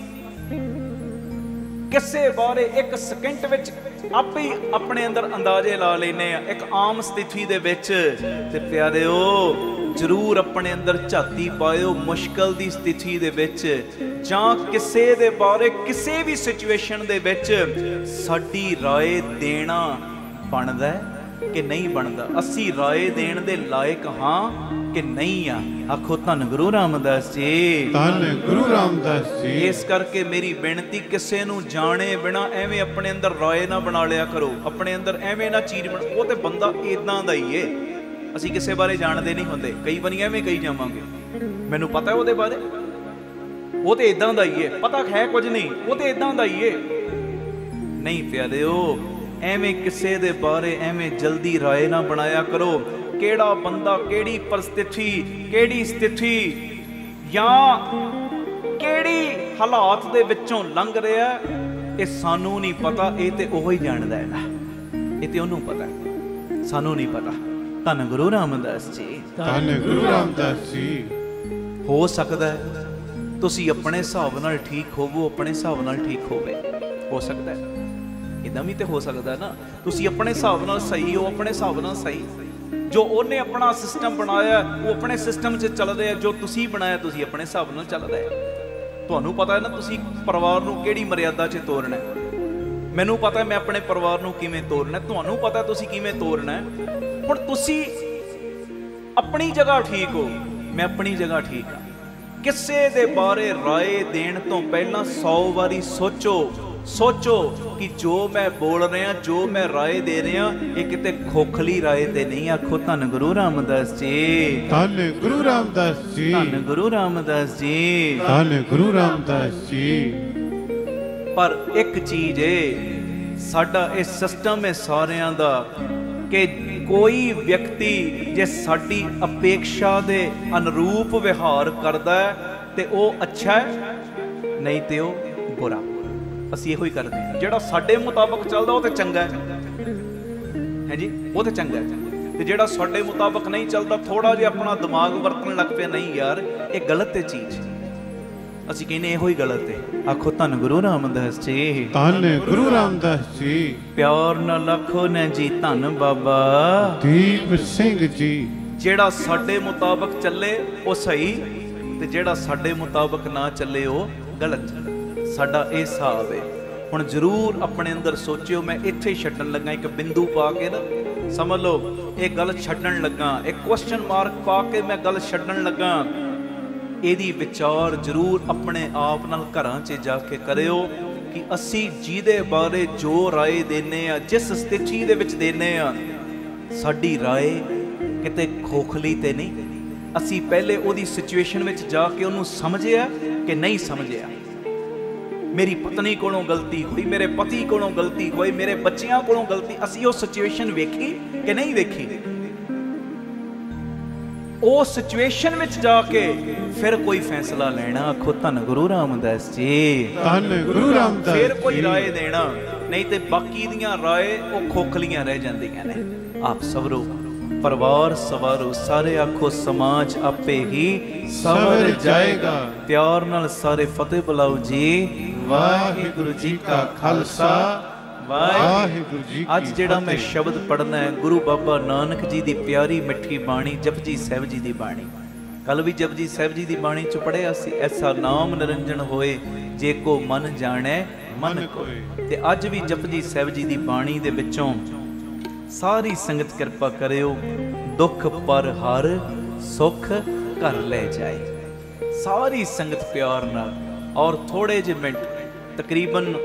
किसे बारे एक सेकंड विच आपे ही अपने अंदर अंदाजे ला लेने, एक आम स्थिति दे विच। ते प्यारिओ जरूर अपने अंदर झाती पाओ, मुश्किल दी स्थिति दे विच जां किसे दे बारे किसे भी सिचुएशन दे विच साडी राय देना बनदा है कि नहीं बनदा, असी राय देण दे लायक हाँ कि नहीं आ। आखो धन गुरु रामदास जी, धन गुरु रामदास जी। इस करके मेरी बेनती, किसे नू जाने बिना एवें अपने अंदर राय ना बना लिया करो, अपने अंदर एवें ना चीज बना। वो तो बंदा इदां दा ही है, असी किसे बारे जानते नहीं होंगे, कई बार एवें कही जावांगे मैनू पता है वो बारे, वो तो इदां दा ही है, पता है कुछ नहीं, वो तो इदां दा ही है। नहीं प्यारिओ, एवें किसे दे बारे एवें जल्दी राय ना बनाया करो। केड़ा बंदा केड़ी परिस्थिति, केड़ी स्थिति या केड़ी हालात दे विचों लंघ रहा है, ये सानू नहीं पता, ये ते ओह ही जानदा है ना, ये ते ओनू पता है, सानू नहीं पता। धन गुरु रामदास जी, धन गुरु रामदास जी। हो सकदा है तुसी अपने हिसाब नाल ठीक होवो, अपने हिसाब नाल ठीक होवे, हो सकदा है इदां भी तो हो सकदा है ना, तुसी अपने हिसाब नाल सही हो, अपने हिसाब नाल सही, जो उन्हें अपना सिस्टम बनाया वो अपने सिस्टम से चल रहे, जो तुसी बनाया तुसी अपने हिसाब नाल चल रहे। तुहानू पता है ना तुसी परिवार नू किहड़ी मर्यादा च तोरना है, मैनू पता है मैं अपने परिवार नू किवें तोरना है, तुहानू पता है तुसी किवें तोरना है। हुण तुसी अपनी जगह ठीक हो, मैं अपनी जगह ठीक हाँ। किसे दे बारे राय देण तो पहला सौ बारी सोचो, सोचो कि जो मैं बोल रहा, जो मैं राय दे रहा, ये किते खोखली राय ते नहीं। आखो धन गुरु रामदास जी, धन गुरु रामदास जी, धन गुरु रामदास जी, धन गुरु रामदास जी। पर एक चीज है, साडा इस सिस्टम है सारियां दा कि कोई व्यक्ति जे साडी अपेक्षा दे अनुरूप व्यवहार करदा है ते वो अच्छा है, नहीं ते वो बुरा। असीं इहो ही करदे हां, जिहड़ा साडे मुताबक चलदा वो ते चंगा है, है जी, वो ते चंगा है। ते जिहड़ा साडे मुताबक नहीं चलदा, थोड़ा जिहा अपना दिमाग वरतन लग पिया, नहीं यार ये गलत है चीज़, ਅਸੀਂ ਕਹਿੰਦੇ ਇਹੋ ਹੀ ਗਲਤ ਹੈ। ਆਖੋ ਧੰਨ ਗੁਰੂ ਰਾਮਦਾਸ ਜੀ, ਧੰਨ ਗੁਰੂ ਰਾਮਦਾਸ ਜੀ। ਪਿਆਰ ਨਾਲ ਆਖੋ ਨਾ ਜੀ ਧੰਨ ਬਾਬਾ ਦੀਪ ਸਿੰਘ ਜੀ। ਜਿਹੜਾ ਸਾਡੇ ਮੁਤਾਬਕ ਚੱਲੇ ਉਹ ਸਹੀ, ਤੇ ਜਿਹੜਾ ਸਾਡੇ ਮੁਤਾਬਕ ਨਾ ਚੱਲੇ ਉਹ ਗਲਤ। ਸਾਡਾ ਇਹ ਹਿਸਾਬ ਹੈ। ਹੁਣ ਜ਼ਰੂਰ ਆਪਣੇ ਅੰਦਰ ਸੋਚਿਓ, ਮੈਂ ਇੱਥੇ ਹੀ ਛੱਡਣ ਲੱਗਾ ਇੱਕ ਬਿੰਦੂ ਪਾ ਕੇ ਨਾ, ਸਮਝ ਲਓ ਇਹ ਗੱਲ ਛੱਡਣ ਲੱਗਾ, ਇੱਕ ਕੁਐਸਚਨ ਮਾਰਕ ਪਾ ਕੇ ਮੈਂ ਗੱਲ ਛੱਡਣ ਲੱਗਾ। ਇਹਦੀ ਵਿਚਾਰ ਜ਼ਰੂਰ ਆਪਣੇ ਆਪ ਨਾਲ ਘਰਾਂ 'ਚ ਜਾ ਕੇ ਕਰਿਓ ਕਿ ਅਸੀਂ ਜਿਹਦੇ ਬਾਰੇ ਜੋ ਰਾਏ ਦਿੰਦੇ ਹਾਂ, ਜਿਸ ਸਥਿਤੀ ਦੇ ਵਿੱਚ ਦਿੰਦੇ ਹਾਂ, ਸਾਡੀ ਰਾਏ ਕਿਤੇ ਖੋਖਲੀ ਤੇ ਨਹੀਂ। ਅਸੀਂ ਪਹਿਲੇ ਉਹਦੀ ਸਿਚੁਏਸ਼ਨ ਵਿੱਚ ਜਾ ਕੇ ਉਹਨੂੰ ਸਮਝਿਆ ਕਿ ਨਹੀਂ ਸਮਝਿਆ। ਮੇਰੀ ਪਤਨੀ ਕੋਲੋਂ ਗਲਤੀ ਹੋਈ, ਮੇਰੇ ਪਤੀ ਕੋਲੋਂ ਗਲਤੀ ਹੋਈ, ਮੇਰੇ ਬੱਚਿਆਂ ਕੋਲੋਂ ਗਲਤੀ, ਅਸੀਂ ਉਹ ਸਿਚੁਏਸ਼ਨ ਵੇਖੀ ਕਿ ਨਹੀਂ ਵੇਖੀ। ਉਹ ਸਿਚੁਏਸ਼ਨ ਵਿੱਚ ਜਾ ਕੇ ਫਿਰ ਕੋਈ ਫੈਸਲਾ ਲੈਣਾ। ਆਖੋ ਧੰਨ ਗੁਰੂ ਰਾਮਦਾਸ ਜੀ, ਧੰਨ ਗੁਰੂ ਰਾਮਦਾਸ। ਫਿਰ ਕੋਈ ਰਾਏ ਦੇਣਾ, ਨਹੀਂ ਤੇ ਬਾਕੀ ਦੀਆਂ ਰਾਏ ਉਹ ਖੋਖਲੀਆਂ ਰਹਿ ਜਾਂਦੀਆਂ ਨੇ। ਆਪ ਸਵਰੋ, ਪਰਿਵਾਰ ਸਵਾਰੋ, ਸਾਰੇ ਆਖੋ ਸਮਾਜ ਆਪੇ ਹੀ ਸਵਰ ਜਾਏਗਾ। ਪਿਆਰ ਨਾਲ ਸਾਰੇ ਫਤਿਹ ਬੁਲਾਓ ਜੀ। ਵਾਹਿਗੁਰੂ ਜੀ ਕਾ ਖਾਲਸਾ, ਵਾਹਿਗੁਰੂ ਜੀ। ਅੱਜ ਜਿਹੜਾ ਮੈਂ ਸ਼ਬਦ ਪੜ੍ਹਨਾ ਹੈ, ਗੁਰੂ ਬਾਬਾ ਨਾਨਕ ਜੀ ਦੀ ਪਿਆਰੀ ਮਿੱਠੀ ਬਾਣੀ, ਜਪਜੀ ਸਾਹਿਬ ਜੀ ਦੀ ਬਾਣੀ। ਕੱਲ ਵੀ ਜਪਜੀ ਸਾਹਿਬ ਜੀ ਦੀ ਬਾਣੀ ਚ ਪੜ੍ਹਿਆ ਸੀ, ਐਸਾ ਨਾਮ ਨਿਰੰਜਨ ਹੋਏ ਜੇ ਕੋ ਮਨ ਜਾਣੈ ਮਨ ਕੋਇ। ਤੇ ਅੱਜ ਵੀ ਜਪਜੀ ਸਾਹਿਬ ਜੀ ਦੀ ਬਾਣੀ ਦੇ ਵਿੱਚੋਂ ਸਾਰੀ ਸੰਗਤ ਕਿਰਪਾ ਕਰਿਓ। ਦੁੱਖ ਪਰ ਹਰ ਸੁੱਖ ਘਰ ਲੈ ਜਾਏ। ਸਾਰੀ ਸੰਗਤ ਪਿਆਰ ਨਾਲ, ਔਰ ਥੋੜੇ ਜਿਹੇ ਮਿੰਟ, ਤਕਰੀਬਨ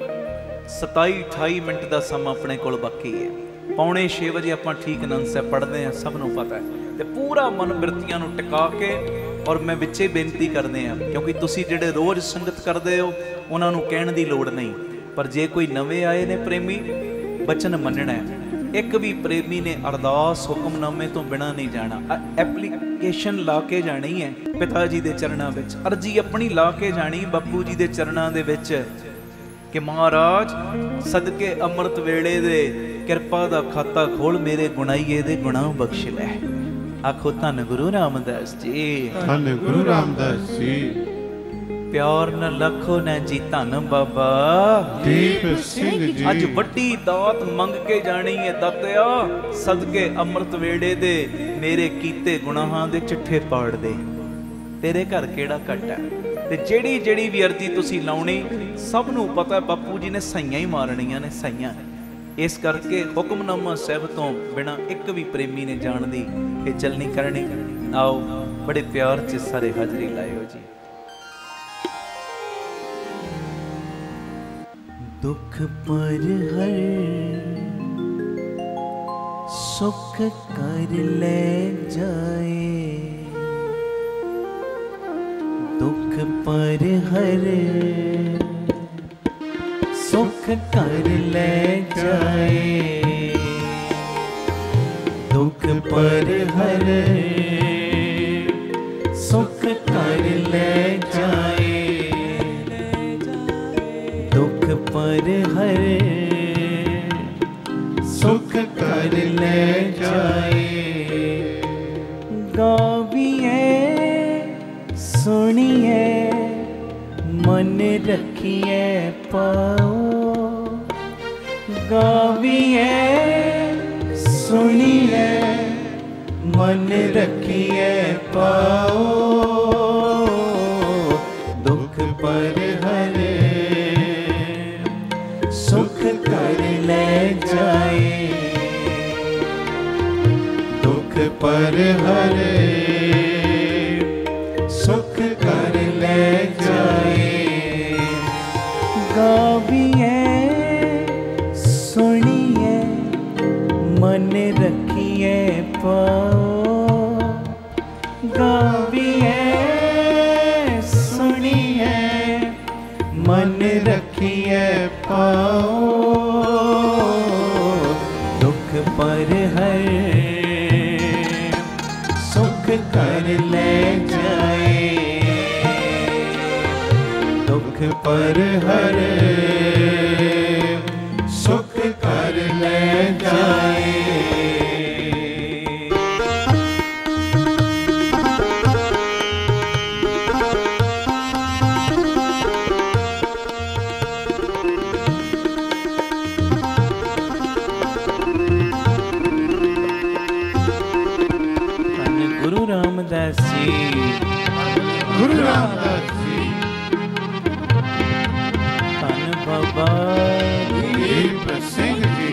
ਸਤਾਈ ਅਠਾਈ ਮਿੰਟ ਦਾ ਸਮਾਂ ਆਪਣੇ ਕੋਲ ਬਾਕੀ ਹੈ। ਪੌਣੇ ਛੇ ਵਜੇ ਆਪਾਂ ਠੀਕ ਆਨੰਦ ਸਾਹਿਬ ਪੜ੍ਹਦੇ ਹਾਂ, ਸਭ ਨੂੰ ਪਤਾ ਹੈ। ਤੇ ਪੂਰਾ ਮਨ ਬਿਰਤੀਆਂ ਨੂੰ ਟਿਕਾ ਕੇ, ਔਰ ਮੈਂ ਵਿੱਚੇ ਬੇਨਤੀ ਕਰਦੇ ਹਾਂ, ਕਿਉਂਕਿ ਤੁਸੀਂ ਜਿਹੜੇ ਰੋਜ਼ ਸੰਗਤ ਕਰਦੇ ਹੋ ਉਹਨਾਂ ਨੂੰ ਕਹਿਣ ਦੀ ਲੋੜ ਨਹੀਂ, ਪਰ ਜੇ ਕੋਈ ਨਵੇਂ ਆਏ ਨੇ ਪ੍ਰੇਮੀ, ਬਚਨ ਮੰਨਣਾ ਹੈ। ਇੱਕ ਵੀ ਪ੍ਰੇਮੀ ਨੇ ਅਰਦਾਸ ਹੁਕਮਨਾਮੇ ਤੋਂ ਬਿਨਾਂ ਨਹੀਂ ਜਾਣਾ। ਐਪਲੀਕੇਸ਼ਨ ਲਾ ਕੇ ਜਾਣੀ ਹੈ ਪਿਤਾ ਜੀ ਦੇ ਚਰਨਾਂ ਵਿੱਚ, ਅਰਜੀ ਆਪਣੀ ਲਾ ਕੇ ਜਾਣੀ ਬਾਪੂ ਜੀ ਦੇ ਚਰਨਾਂ ਦੇ ਵਿੱਚ ਕਿ ਮਹਾਰਾਜ ਸਦਕੇ ਅੰਮ੍ਰਿਤ ਵੇਲੇ ਦੇ ਕਿਰਪਾ ਦਾ ਖਾਤਾ ਖੋਲ, ਮੇਰੇ ਗੁਨਾਹੀਏ ਦੇ ਗੁਨਾਹ ਬਖਸ਼ ਲੈ। ਆਖੋ ਧੰਨ ਗੁਰੂ ਰਾਮਦਾਸ ਜੀ, ਧੰਨ ਗੁਰੂ ਰਾਮਦਾਸ ਜੀ। ਪਿਆਰ ਨਾਲ ਲੱਖੋ ਨਾ ਜੀ ਧੰਨ ਬਾਬਾ ਦੀਪ ਸਿੰਘ ਜੀ। ਅੱਜ ਵੱਡੀ ਦਾਤ ਮੰਗ ਕੇ ਜਾਣੀ ਹੈ ਦਾਤਿਆ, ਸਦਕੇ ਅੰਮ੍ਰਿਤ ਵੇਲੇ ਦੇ ਮੇਰੇ ਕੀਤੇ ਗੁਨਾਹਾਂ ਦੇ ਚਿੱਠੇ ਪਾੜ ਦੇ। ਤੇਰੇ ਘਰ ਕਿਹੜਾ ਘਟ ਹੈ। ਤੇ ਜਿਹੜੀ ਜਿਹੜੀ ਵੀ ਅਰਜੀ ਤੁਸੀਂ ਲਾਉਣੀ, ਸਭ ਨੂੰ ਪਤਾ ਬਾਪੂ ਜੀ ਨੇ ਸਈਆਂ ਹੀ ਮਾਰਨੀਆਂ ਨੇ, ਸਈਆਂ। ਇਸ ਕਰਕੇ ਹੁਕਮਨਾਮਾ ਸਾਹਿਬ ਤੋਂ ਬਿਨਾਂ ਇੱਕ ਵੀ ਪ੍ਰੇਮੀ ਨੇ ਜਾਣ ਦੀ ਇਹ ਚੱਲਣੀ ਕਰਨੀ। ਆਓ ਬੜੇ ਪਿਆਰ 'ਚ ਸਾਰੇ ਹਾਜ਼ਰੀ ਲਾਇਓ ਜੀ। ਦੁੱਖ ਪਰ ਹਰ ਸੁੱਖ ਕਰ ਲੈ ਜਾਏ, ਦੁੱਖ ਪਰ ਹਰ ਸੁੱਖ ਕਰ ਲੈ ਜਾਏ, ਦੁੱਖ ਪਰ ਹਰ ਸੁੱਖ ਕਰ ਲੈ ਜਾਏ, ਦੁੱਖ ਪਰ ਹਰ ਸੁੱਖ ਕਰ ਲੈ ਜਾਏ। ਗਾਵੀਏ ਸੁਣੀਏ ਮਨ ਰੱਖੀਏ ਪਾਓ, ਗਾਵੀਏ ਸੁਣੀਏ ਮਨ ਰੱਖੀਏ ਪਾਓ, ਦੁੱਖ ਪਰ ਹਰ ਸੁੱਖ ਕਰ ਲੈ ਜਾਏ, ਦੁੱਖ ਪਰ ਹਰ ਸੁੱਖ ਕਰ ਲੈ ਜਾਏ। ਗਾਵੀਏ ਸੁਣੀਏ ਮਨ ਰੱਖੀਏ ਪਾਓ, ਗਾਵੀਏ ਸੁਣੀਏ ਮਨ ਰੱਖੀਏ ਪਾਓ, ਦੁੱਖ ਪਰ कर ले जाए, दुख पर हरे सुख कर ले जाए। गुरु रामदास जी, गुरु रामदास जी, धन बाबा दीप सिंह जी,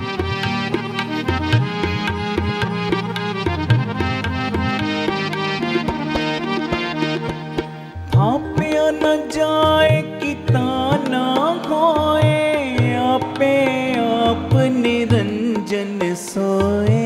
थापिया न जाए किता ना होए, आपे आप निरंजन सोए।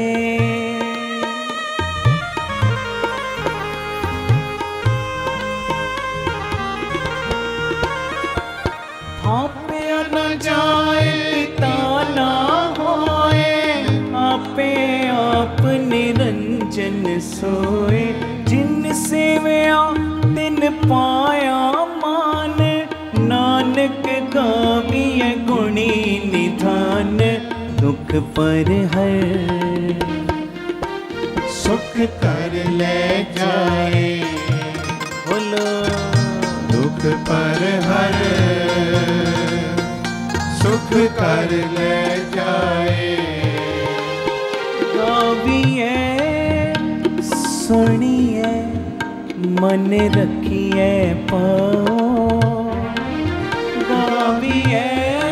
थापिया न जाए पिता ना होए, आपे आप निरंजन सोए। जिन सेवया तिन पाया मान, नानक गाविए गुणी निधान। दुख पर हर सुख कर ले जाए, बोलो दुख पर हरे सुख कर ले जाए। गाविए सुनिए मन रखिए पाओ, गाविए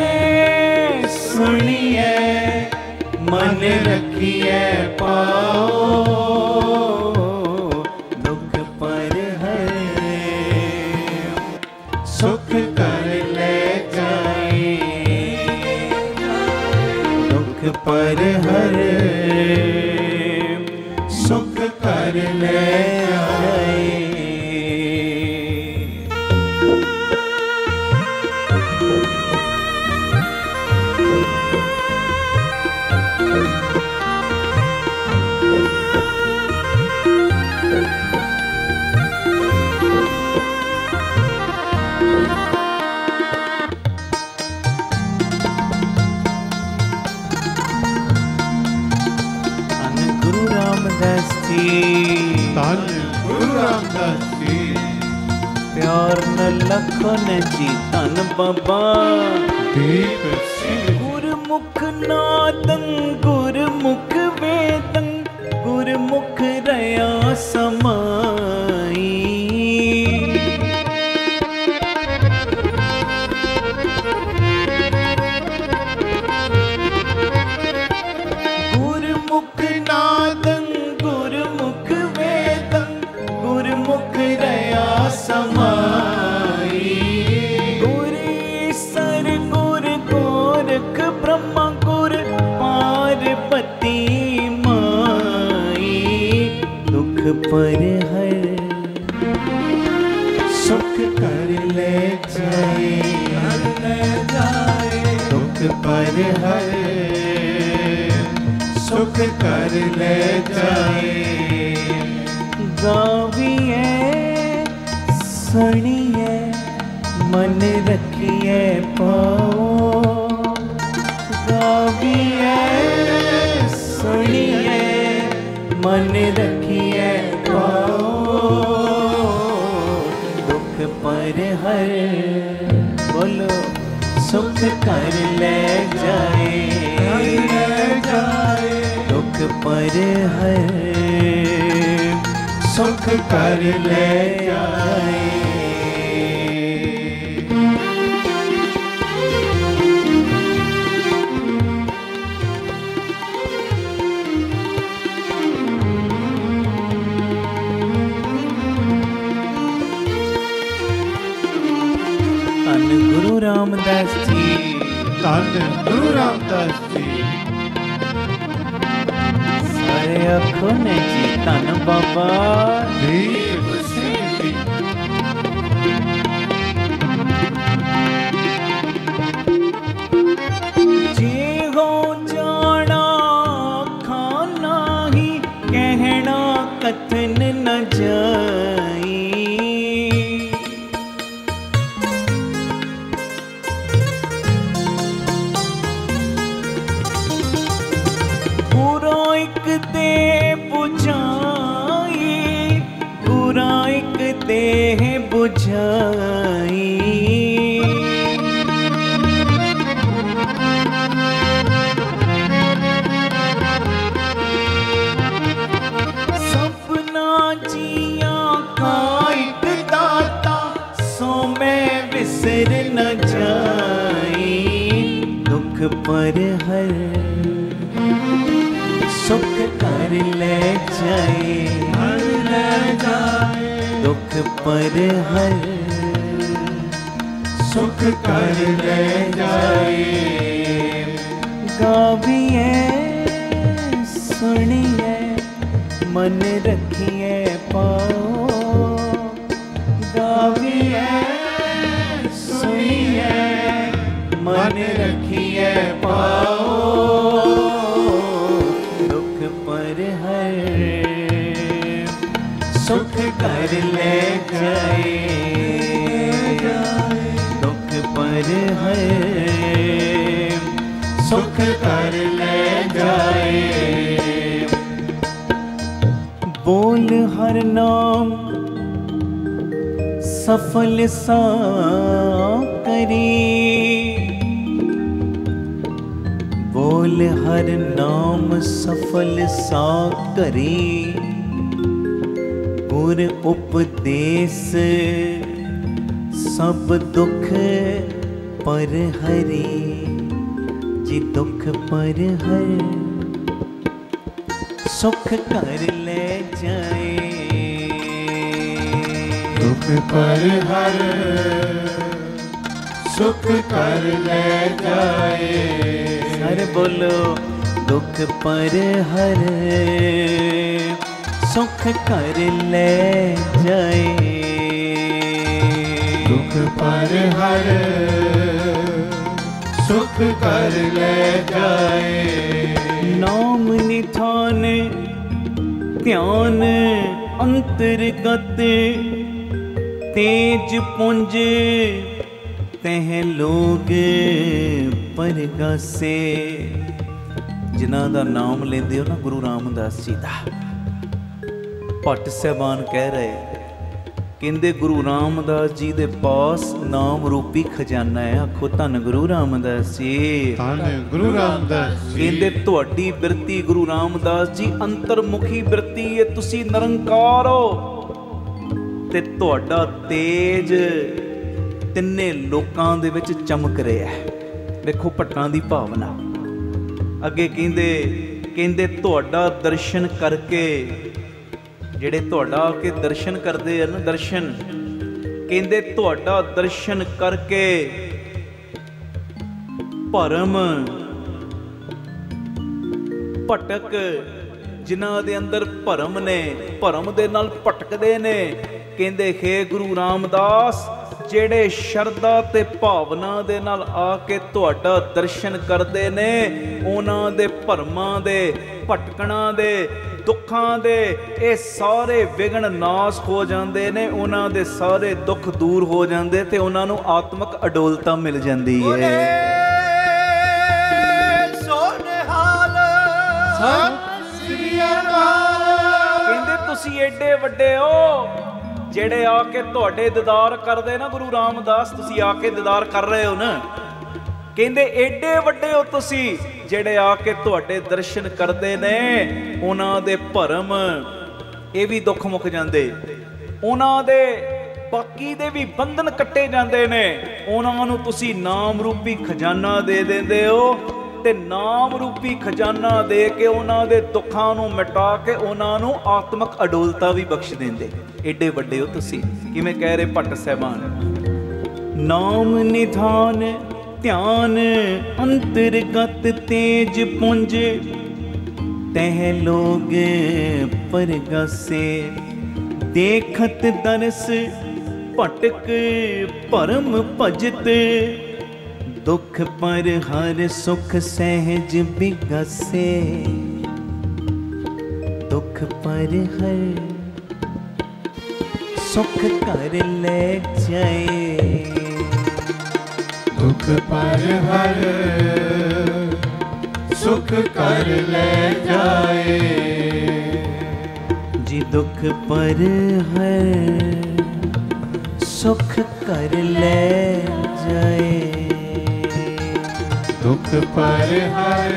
सुनिए मन रखिए पाओ। दुख पर हरे सुख कर ले जाए, दुख पर हरे सुख कर ले जाए। गुरु रामदास जी, धन गुरु रामदास जी, प्यार न लखन जी धन बाबा दीप सिंह जी, गुरमुख नादं गुरमुख वेदं, गुरमुख रया समाई। गुरमुख नादं गुरमुख वेदं, गुरमुख रया समाई। गुर ईसर गुर गोरख ब्रह्मा गुर पार्वती माई। दुख पर हर सुख कर ले जाए, दुख पर हर सुख कर ले जाए। गाविए सुनिए मन रखिए पाओ, गाविए सुनिए मन रखिए पाओ। दुख पर हर बोलो सुख कर ले जाए, दुख पर हर सुख कर ले जाए। धन गुरु रामदास जी, धन गुरु रामदास जी, सारे अखो ने जी धन बाबा दीप सिंह जी, जे हो जाना खाना ही कहना कथन न देह बुझाई। सपना जिया का एक दाता, सो मैं विसर न जाई। दुख पर हर सुख कर ले जाए, हर ले जाए। दुख पर हर सुख कर ले जाए। गाविए सुनिए मन रखिए पाओ। गाविए सुनिए मन रखिए पाओ। दुख पर हर सुख कर ले जाए। दुख पर हर सुख कर ले जाए। बोल हर नाम सफल सा करी। बोल हर नाम सफल सा करी। गुर उपदेश सब दुख पर हरी। जी दुख पर हर सुख कर ले जाए। दुख पर हर सुख कर ले जाए। सर बोलो दुख पर हर सुख कर ले जाए। दुख पर हर सुख कर ले जाए। नाम निधान ध्यान अंतर्गत, तेज पुंज तह लोग परगासे। जिन्हां दा नाम लेंदे हो ना गुरु रामदास जी दा, भट्ट साहबान कह रहे कहते गुरु रामदास जी दे पास नाम रूपी खजाना है। आखो धन गुरु रामदास जी। धन गुरु रामदास जी। कहते तुहाडी बिरती गुरु रामदास जी अंतर्मुखी बिरती है। तुसी निरंकार हो ते तुहाडा तेज तिन्ने लोकां दे विच चमक रहा है। देखो भट्टां दी भावना। अगे कहते कहते तुहाडा दर्शन करके ਜਿਹੜੇ ਤੁਹਾਡਾ ਕੇ ਦਰਸ਼ਨ ਕਰਦੇ ਹਨ ਦਰਸ਼ਨ ਕਹਿੰਦੇ ਤੁਹਾਡਾ ਦਰਸ਼ਨ ਕਰਕੇ ਭਰਮ ਭਟਕ ਜਿਨ੍ਹਾਂ ਦੇ ਅੰਦਰ ਭਰਮ ਨੇ ਭਰਮ ਦੇ ਨਾਲ ਭਟਕਦੇ ਨੇ ਕਹਿੰਦੇ ਖੇ ਗੁਰੂ ਰਾਮਦਾਸ ਜਿਹੜੇ ਸ਼ਰਧਾ ਤੇ ਭਾਵਨਾ ਦੇ ਨਾਲ ਆ ਕੇ ਤੁਹਾਡਾ ਦਰਸ਼ਨ ਕਰਦੇ ਨੇ ਉਹਨਾਂ ਦੇ ਭਰਮਾਂ ਦੇ ਭਟਕਣਾ ਦੇ ਦੁੱਖਾਂ ਦੇ ਇਹ ਸਾਰੇ ਵਿਘਨ ਨਾਸ ਹੋ ਜਾਂਦੇ ਨੇ। ਉਹਨਾਂ ਦੇ ਸਾਰੇ ਦੁੱਖ ਦੂਰ ਹੋ ਜਾਂਦੇ ਤੇ ਉਹਨਾਂ ਨੂੰ ਆਤਮਿਕ ਅਡੋਲਤਾ ਮਿਲ ਜਾਂਦੀ ਹੈ। ਸੋਨੇਹਾਲ ਸਤਿ ਸ੍ਰੀ ਅਕਾਲ। ਕਹਿੰਦੇ ਤੁਸੀਂ ਏਡੇ ਵੱਡੇ ਹੋ ਜਿਹੜੇ ਆ ਕੇ ਤੁਹਾਡੇ ਦੀਦਾਰ ਕਰਦੇ ਨਾ ਗੁਰੂ ਰਾਮਦਾਸ। ਤੁਸੀਂ ਆ ਕੇ ਦੀਦਾਰ ਕਰ ਰਹੇ ਹੋ ਨਾ। ਕਹਿੰਦੇ ਏਡੇ ਵੱਡੇ ਹੋ ਤੁਸੀਂ ਜਿਹੜੇ ਆ ਕੇ ਤੁਹਾਡੇ ਦਰਸ਼ਨ ਕਰਦੇ ਨੇ ਉਹਨਾਂ ਦੇ ਭਰਮ ਇਹ ਵੀ ਦੁੱਖ ਮੁੱਕ ਜਾਂਦੇ। ਉਹਨਾਂ ਦੇ ਬਾਕੀ ਦੇ ਵੀ ਬੰਧਨ ਕੱਟੇ ਜਾਂਦੇ ਨੇ। ਉਹਨਾਂ ਨੂੰ ਤੁਸੀਂ ਨਾਮ ਰੂਪੀ ਖਜ਼ਾਨਾ ਦੇ ਦਿੰਦੇ ਹੋ ਤੇ ਨਾਮ ਰੂਪੀ ਖਜ਼ਾਨਾ ਦੇ ਕੇ ਉਹਨਾਂ ਦੇ ਦੁੱਖਾਂ ਨੂੰ ਮਿਟਾ ਕੇ ਉਹਨਾਂ ਨੂੰ ਆਤਮਿਕ ਅਡੋਲਤਾ ਵੀ ਬਖਸ਼ ਦਿੰਦੇ। ਏਡੇ ਵੱਡੇ ਹੋ ਤੁਸੀਂ। ਕਿਵੇਂ ਕਹਿ ਰਹੇ ਭੱਟ ਸਾਹਿਬਾਨ। ਨਾਮ ਨਿਧਾਨ ध्यान अंतर्गत तेज पुंज तह लोग परगासे। देखत दरस भटक परम भजत दुख पर हर सुख सहज बिगसे। दुख पर हर सुख कर ले जाए। दुख पर हर सुख कर ले जाए। जी दुख पर हर सुख कर ले जाए। दुख पर हर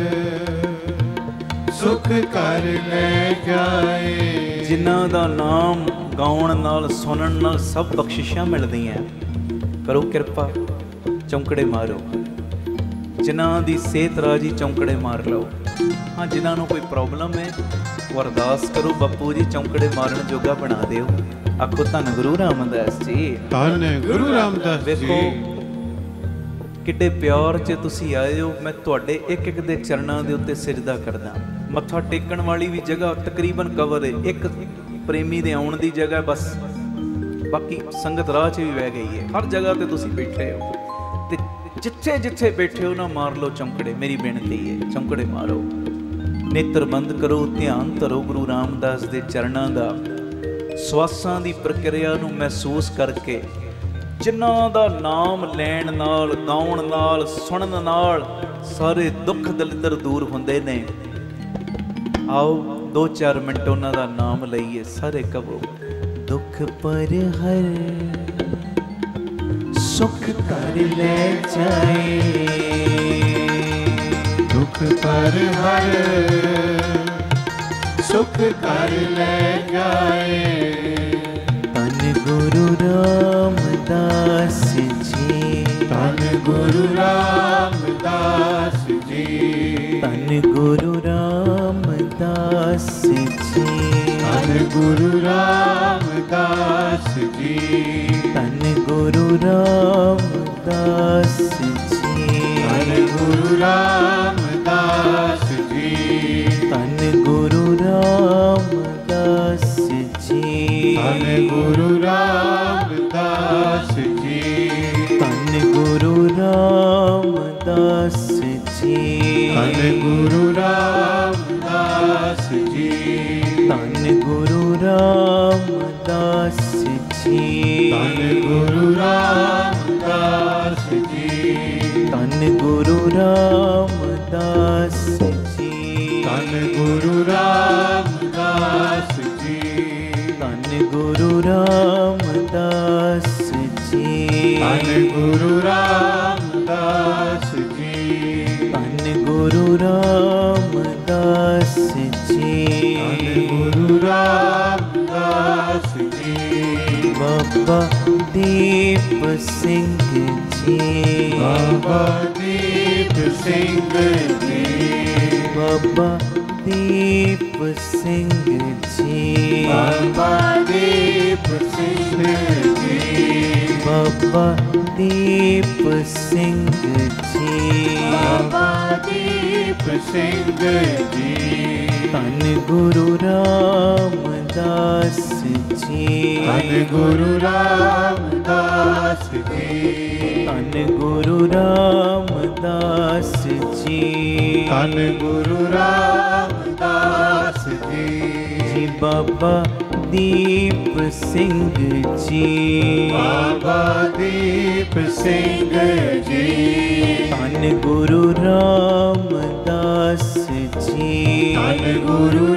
सुख कर ले जाए। जिन्हां दा नाम गाउण नाल सुनन नाल सब बख्शिशां मिलदियां। करो किरपा चौंकड़े मारो। जिन्हां दी सेहत राजी चौंकड़े मार लो। हाँ, जिन्हां नूं कोई प्रॉब्लम है वो अरदास करो, बापू जी चौंकड़े मारन जोगा बना दिओ। आखो धन गुरु रामदास जी, धन गुरु रामदास जी। ਵੇਖੋ ਕਿੱਡੇ ਪਿਆਰ 'ਚ ਤੁਸੀਂ ਆਏ ਹੋ। ਮੈਂ ਤੁਹਾਡੇ ਇੱਕ ਇੱਕ ਦੇ ਚਰਨਾਂ ਦੇ ਉੱਤੇ ਸਿਜਦਾ ਕਰਦਾ। ਮੱਥਾ ਟੇਕਣ ਵਾਲੀ ਵੀ ਜਗ੍ਹਾ ਤਕਰੀਬਨ ਕਵਰ ਹੈ। ਇੱਕ ਪ੍ਰੇਮੀ ਦੇ ਆਉਣ ਦੀ ਜਗ੍ਹਾ ਬਸ, ਬਾਕੀ ਸੰਗਤ ਰਾਹ 'ਚ ਵੀ ਵਹਿ ਗਈ ਹੈ। ਹਰ ਜਗ੍ਹਾ ਤੇ ਤੁਸੀਂ ਬੈਠੇ ਹੋ ਤੇ ਜਿੱਥੇ ਜਿੱਥੇ ਬੈਠੇ ਹੋ ਨਾ ਮਾਰ ਲਓ ਚੌਂਕੜੇ। ਮੇਰੀ ਬੇਨਤੀ ਹੈ ਚੌਂਕੜੇ ਮਾਰੋ, ਨੇਤਰ ਬੰਦ ਕਰੋ, ਧਿਆਨ ਧਰੋ ਗੁਰੂ ਰਾਮਦਾਸ ਦੇ ਚਰਨਾਂ ਦਾ। ਸਵਾਸਾਂ ਦੀ ਪ੍ਰਕਿਰਿਆ ਨੂੰ ਮਹਿਸੂਸ ਕਰਕੇ ਜਿਨ੍ਹਾਂ ਦਾ ਨਾਮ ਲੈਣ ਨਾਲ, ਗਾਉਣ ਨਾਲ, ਸੁਣਨ ਨਾਲ ਸਾਰੇ ਦੁੱਖ ਦਲਿੱਦਰ ਦੂਰ ਹੁੰਦੇ ਨੇ। ਆਓ ਦੋ ਚਾਰ ਮਿੰਟ ਉਹਨਾਂ ਦਾ ਨਾਮ ਲਈਏ। ਸਾਰੇ ਕਹੋ ਦੁੱਖ ਪਰ ਹਰ ਸੁਖ ਕਰ ਲੈ ਜਾਏ। दुख पर हर सुख कर ले जाए। धन गुरु रामदास जी, धन गुरु रामदास जी, धन गुरु रामदास जी, धन गुरु रामदास जी, धन गुरु रामदास जी, धन गुरु रामदास जी, धन गुरु रामदास जी, धन गुरु रामदास जी, धन गुरु रामदास जी, धन गुरु रामदास जी, धन गुरु रामदास जी, धन गुरु रामदास जी, धन गुरु रामदास जी, धन गुरु रामदास जी, धन गुरु रामदास जी, धन गुरु रामदास जी, धन गुरु रामदास जी, धन गुरु रामदास जी। बाबा दीप सिंह जी, बाबा दीप सिंह जी, बाबा दीप सिंह जी, बाबा दीप सिंह जी, बाबा दीप सिंह जी, बाबा दीप सिंह जी, धन गुरु रामदास जी, धन गुरु रामदास जी, धन गुरु रामदास जी, धन गुरु रामदास जी, जी बाबा दीप सिंह जी, बाबा दीप सिंह जी, धन गुरु रामदास जी, धन गुरु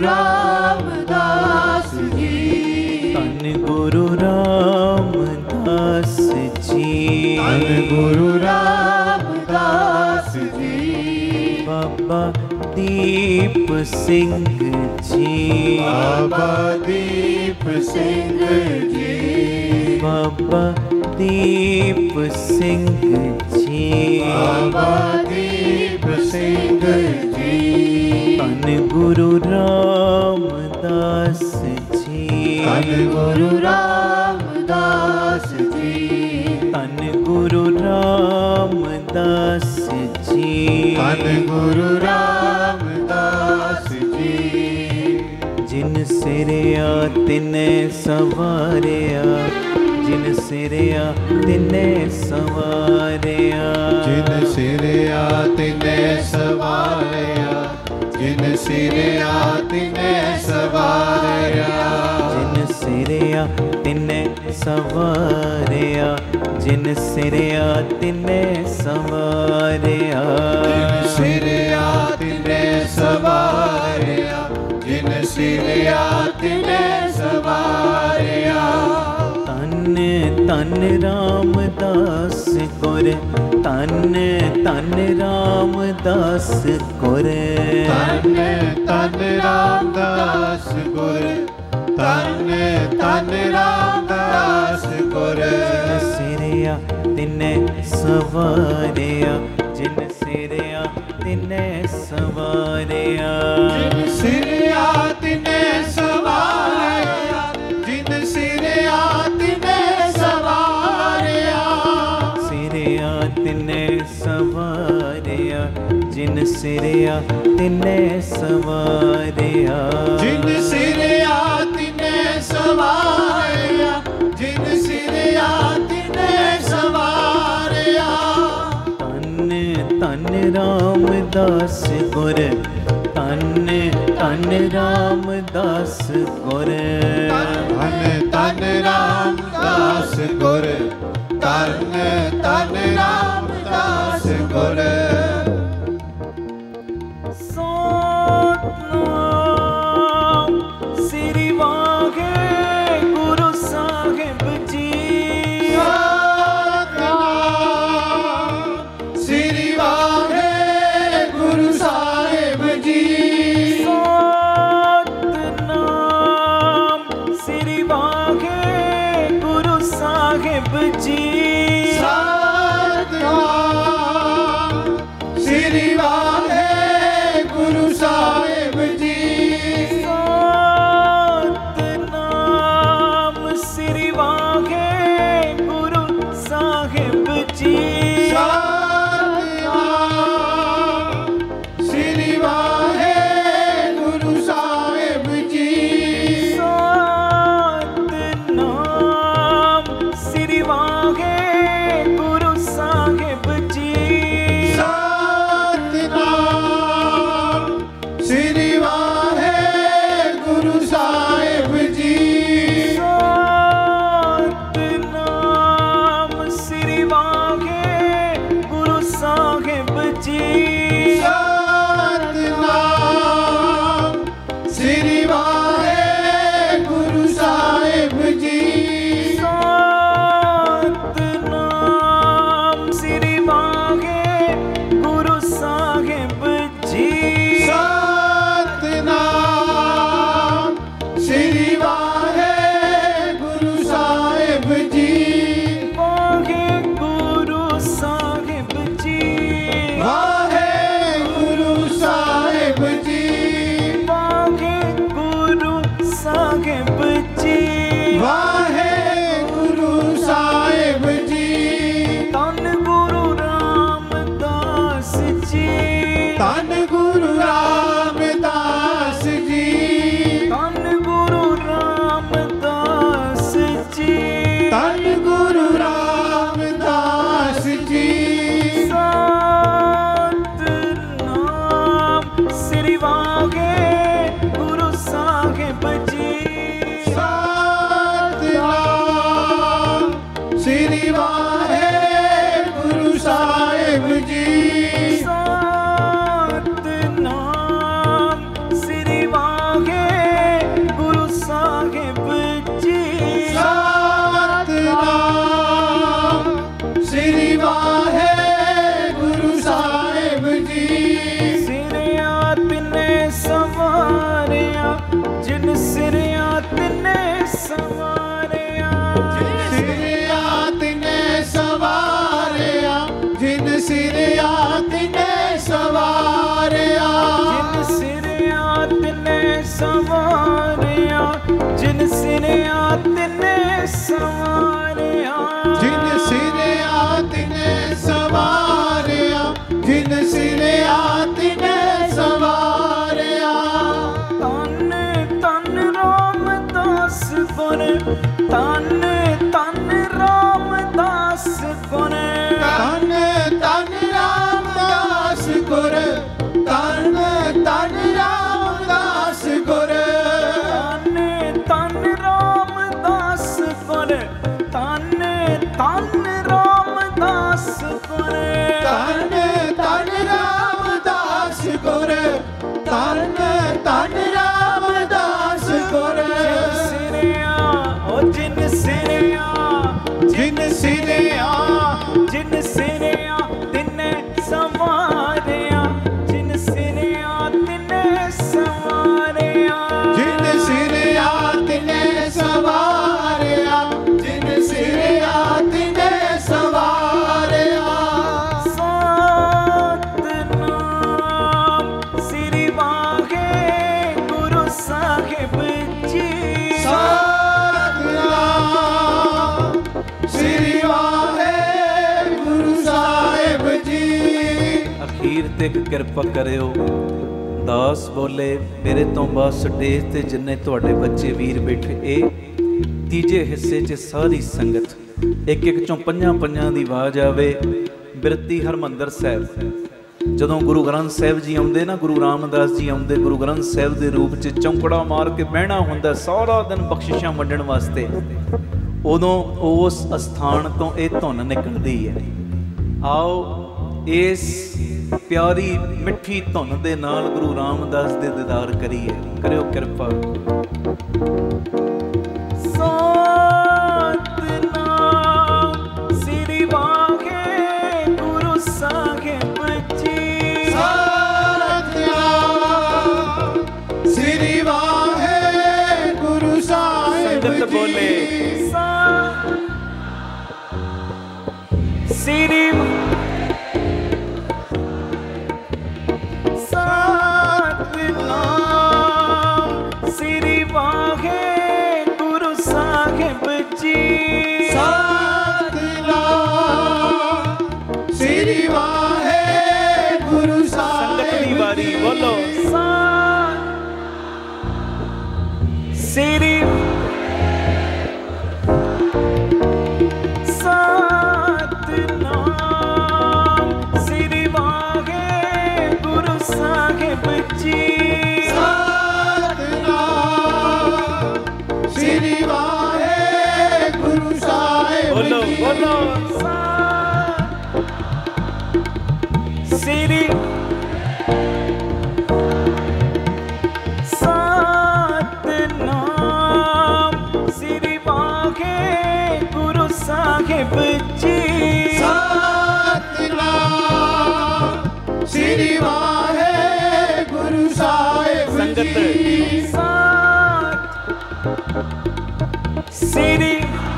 रामदास जी, धन गुरु रामदास जी, धन गुरु रामदास जी, बाबा दीप सिंह जी, बाबा दीप सिंह जी, बाबा दीप सिंह जी, बाबा दीप सिंह जी, धन गुरु रामदास जी, धन गुरु रामदास जी, धन गुरु रामदास जी, धन गुरु रामदास जी, जिन सिरिया तिने सवारिया, जिन सिरिया तिने सवारिया, जिन सिरिया तिने सवारिया, जिन सिरिया तिने सवारिया, जिन सिरिया तिने सवारिया, जिन सिरिया तिने सवारिया, जिन सिरिया तिने सवारिया, जिन सिरिया तिने सवारिया, तन तन रामदास गुर, धन धन रामदास गुर, धन धन रामदास गुर, धन धन रामदास गुर। जिन सिरिया तिने सवारिया, जिन सिरिया तिने सवारिया, जिन सिरिया तिने सवारिया, जिन सिरिया तिने सवारिया, सिरिया तिने सवारिया, जिन सिरिया तिने सवारिया, जिन सिरिया तिने सवारिया, जिन सिरिया तिने सवारिया। धन धन रामदास गुर, धन धन रामदास गुर, धन धन रामदास गुर, धन धन रामदास गुर। सतनाम श्री वाहे गुरु साहिब जी, सतनाम श्री वाहे गुरु साहिब जी, सतनाम श्री वाहे गुरु साहिब जी, सतनाम ਇੱਕ ਕਿਰਪਾ ਕਰਿਓ। ਦਾਸ ਬੋਲੇ ਮੇਰੇ ਤੋਂ ਬਾਅਦ ਸਟੇਜ ਤੇ ਜਿੰਨੇ ਤੁਹਾਡੇ ਬੱਚੇ ਵੀਰ ਬੈਠੇ, ਇਹ ਤੀਜੇ ਹਿੱਸੇ 'ਚ ਸਾਰੀ ਸੰਗਤ ਇੱਕ ਇੱਕ ਚੋਂ ਪੰਜਾਂ ਪੰਜਾਂ ਦੀ ਆਵਾਜ਼ ਆਵੇ। ਬਿਰਤੀ ਹਰਮੰਦਰ ਸਾਹਿਬ, ਜਦੋਂ ਗੁਰੂ ਗ੍ਰੰਥ ਸਾਹਿਬ ਜੀ ਆਉਂਦੇ ਨਾ, ਗੁਰੂ ਰਾਮਦਾਸ ਜੀ ਆਉਂਦੇ ਗੁਰੂ ਗ੍ਰੰਥ ਸਾਹਿਬ ਦੇ ਰੂਪ 'ਚ ਚੌਂਕੜਾ ਮਾਰ ਕੇ ਬਹਿਣਾ ਹੁੰਦਾ ਸਾਰਾ ਦਿਨ ਬਖਸ਼ਿਸ਼ਾਂ ਵੰਡਣ ਵਾਸਤੇ, ਉਦੋਂ ਉਸ ਅਸਥਾਨ ਤੋਂ ਇਹ ਧੁਨ ਨਿਕਲਦੀ ਹੈ। ਆਓ ਇਸ ਪਿਆਰੀ ਮਿੱਠੀ ਧੁਨ ਦੇ ਨਾਲ ਗੁਰੂ ਰਾਮਦਾਸ ਦੇ ਦੀਦਾਰ ਕਰੀਏ। ਕਰਿਓ ਕਿਰਪਾ। ਬੋਲੇ ਸ੍ਰੀ ਸਤਿਨਾਮ ਸ੍ਰੀ ਵਾਹਿਗੁਰੂ ਸਾਹਿਬ ਜੀ। ਸਤਿਨਾਮ ਸ੍ਰੀ ਵਾਹਿਗੁਰੂ ਸਾਹਿਬ। ਸੰਗਤ ਦੀ ਵਾਰੀ ਬੋਲੋ ਸ੍ਰੀ ਸ੍ਰੀ ਸਤਿਨਾਮ ਸ੍ਰੀ ਵਾਹਿਗੁਰੂ ਸਾਹਿਬ ਜੀ। ਸਤਿਨਾਮ ਸ੍ਰੀ ਵਾਹਿਗੁਰੂ ਸਾਹਿਬ। ਸੰਗਤ ਸ੍ਰੀ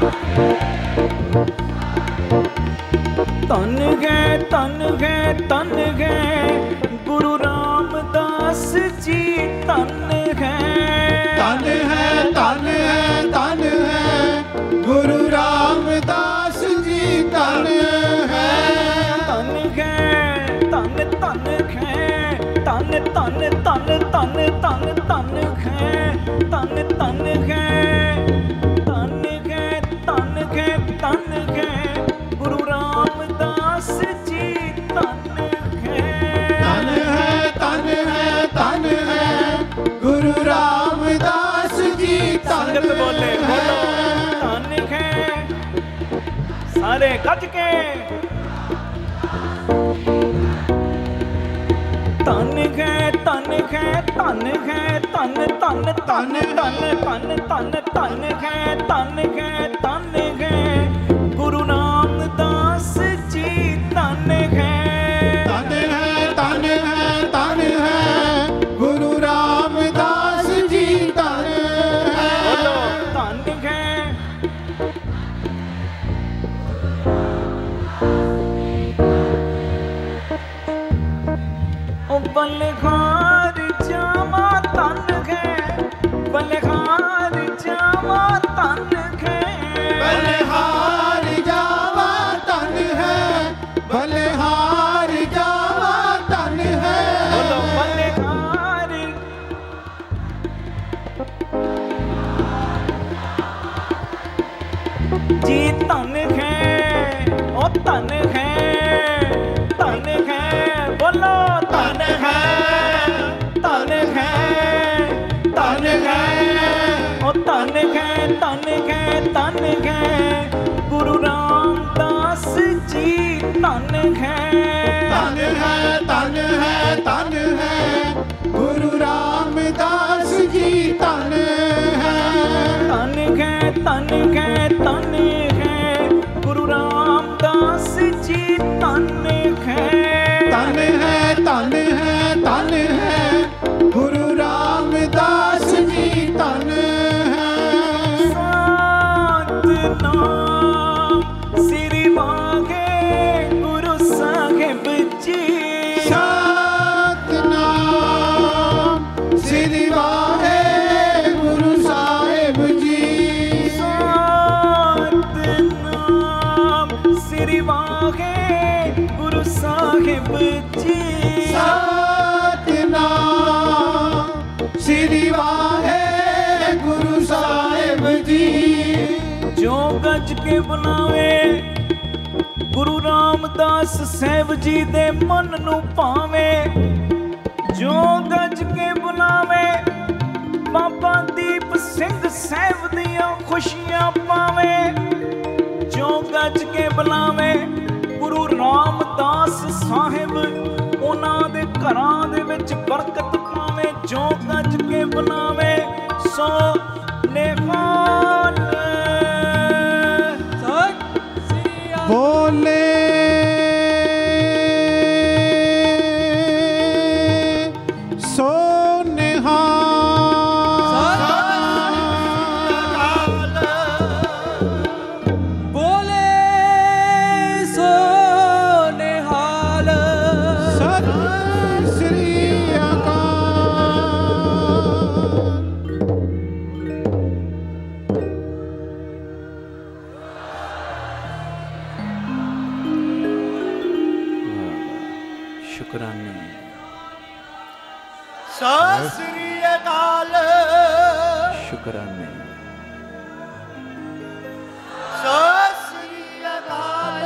ਧੰਨ ਹੈ ਧੰਨ ਹੈ ਧੰਨ ਹੈ ਗੁਰੂ ਰਾਮਦਾਸ ਜੀ। ਧੰਨ ਹੈ ਧੰਨ ਹੈ ਧੰਨ ਹੈ ਧੰਨ ਹੈ ਗੁਰੂ ਰਾਮਦਾਸ ਜੀ। ਧੰਨ ਹੈ ਧੰਨ ਹੈ ਧੰਨ ਧੰਨ ਹੈ ਧੰਨ ਧੰਨ ਧੰਨ ਧੰਨ ਧੰਨ ਧੰਨ ਹੈ ਧੰਨ ਧੰਨ ਹੈ ਧੰਨ ਹੈ ਧੰਨ ਹੈ ਧੰਨ ਹੈ ਗੁਰੂ ਰਾਮਦਾਸ ਜੀ। ਧੰਨ ਹੈ ਧੰਨ ਹੈ ਧੰਨ ਹੈ ਧੰਨ ਹੈ ਗੁਰੂ ਰਾਮਦਾਸ ਜੀ। ਸੰਗਤ ਬੋਲੇ ਬੋਲੋ ਧੰਨ ਹੈ ਸਾਰੇ ਗੱਜ ਕੇ। ਧੰਨ ਹੈ ਧੰਨ ਹੈ ਧੰਨ ਹੈ ਧੰਨ ਧੰਨ ਧੰਨ ਧੰਨ ਧੰਨ ਧੰਨ ਧੰਨ ਹੈ ਧੰਨ ਹੈ ਧੰਨ ਹੈ ਗੁਰੂ ਰਾਮਦਾਸ ਜੀ। ਧੰਨ ਹੈ ਧੰਨ ਹੈ ਧੰਨ ਹੈ ਧੰਨ ਹੈ ਗੁਰੂ ਰਾਮਦਾਸ ਜੀ। ਧੰਨ ਹੈ ਬੋਲੋ ਧੰਨ ਹੈ ਉਹ ਬਲਹਾਰ ਜਾਵਾ ਧੰਨ ਹੈ ਬਲਹਾਰ ਜਾਵਾ ਧੰਨ ਹੈ ਬਲਿਹਾਰ ਜਾਵਾ ਧੰਨ ਹੈ ਬਲਿਹਾਰ ਜਾਵਾ ਧੰਨ ਹੈ। ਬੋਲੋ ਬਲਹਾਰ ਜੀ। ਧੰਨ ਹੈ ਉਹ ਧੰਨ ਹੈ ਧੰਨ ਹੈ ਬੋਲੋ ਧੰਨ ਹੈ ਧੰਨ ਹੈ ਧੰਨ ਹੈ ਉਹ ਧੰਨ ਹੈ ਧੰਨ ਹੈ ਧੰਨ ਹੈ ਗੁਰੂ ਰਾਮਦਾਸ ਜੀ। ਧੰਨ ਹੈ ਧੰਨ ਹੈ ਧੰਨ ਹੈ ਧੰਨ ਹੈ ਗੁਰੂ ਰਾਮਦਾਸ ਜੀ। ਧੰਨ ਹੈ ਧੰਨ ਹੈ ਧੰਨ ਹੈ ਧੰਨ ਹੈ ਗੁਰੂ ਰਾਮਦਾਸ ਜੀ। ਕੇ ਬੁਲਾਵੇ, ਗੁਰੂ ਰਾਮਦਾਸ ਸਾਹਿਬ ਜੀ ਦੇ ਮਨ ਨੂੰ ਭਾਵੇ। ਜੋ ਗੱਜ ਕੇ ਬੁਲਾਵੇ, ਬਾਬਾ ਦੀਪ ਸਿੰਘ ਸਾਹਿਬ ਦੀਆਂ ਖੁਸ਼ੀਆਂ ਪਾਵੇ। ਜੋ ਗੱਜ ਕੇ ਬੁਲਾਵੇ, ਗੁਰੂ ਰਾਮਦਾਸ ਸਾਹਿਬ ਉਹਨਾਂ ਦੇ ਘਰਾਂ ਦੇ ਵਿੱਚ ਬਰਕਤ ਪਾਵੇ। ਜੋ ਗੱਜ ਕੇ ਬੁਲਾਵੇ, ਸੋ ਨਿਹਾਲ ਸਤਿ ਸ੍ਰੀ ਅਕਾਲ ਬੋਲੇ ਸੋ ਸ਼ੁਕਰਾਨੇ। ਸਤਿ ਸ੍ਰੀ ਅਕਾਲ ਸ਼ੁਕਰਾਨੇ। ਸਤਿ ਸ੍ਰੀ ਅਕਾਲ।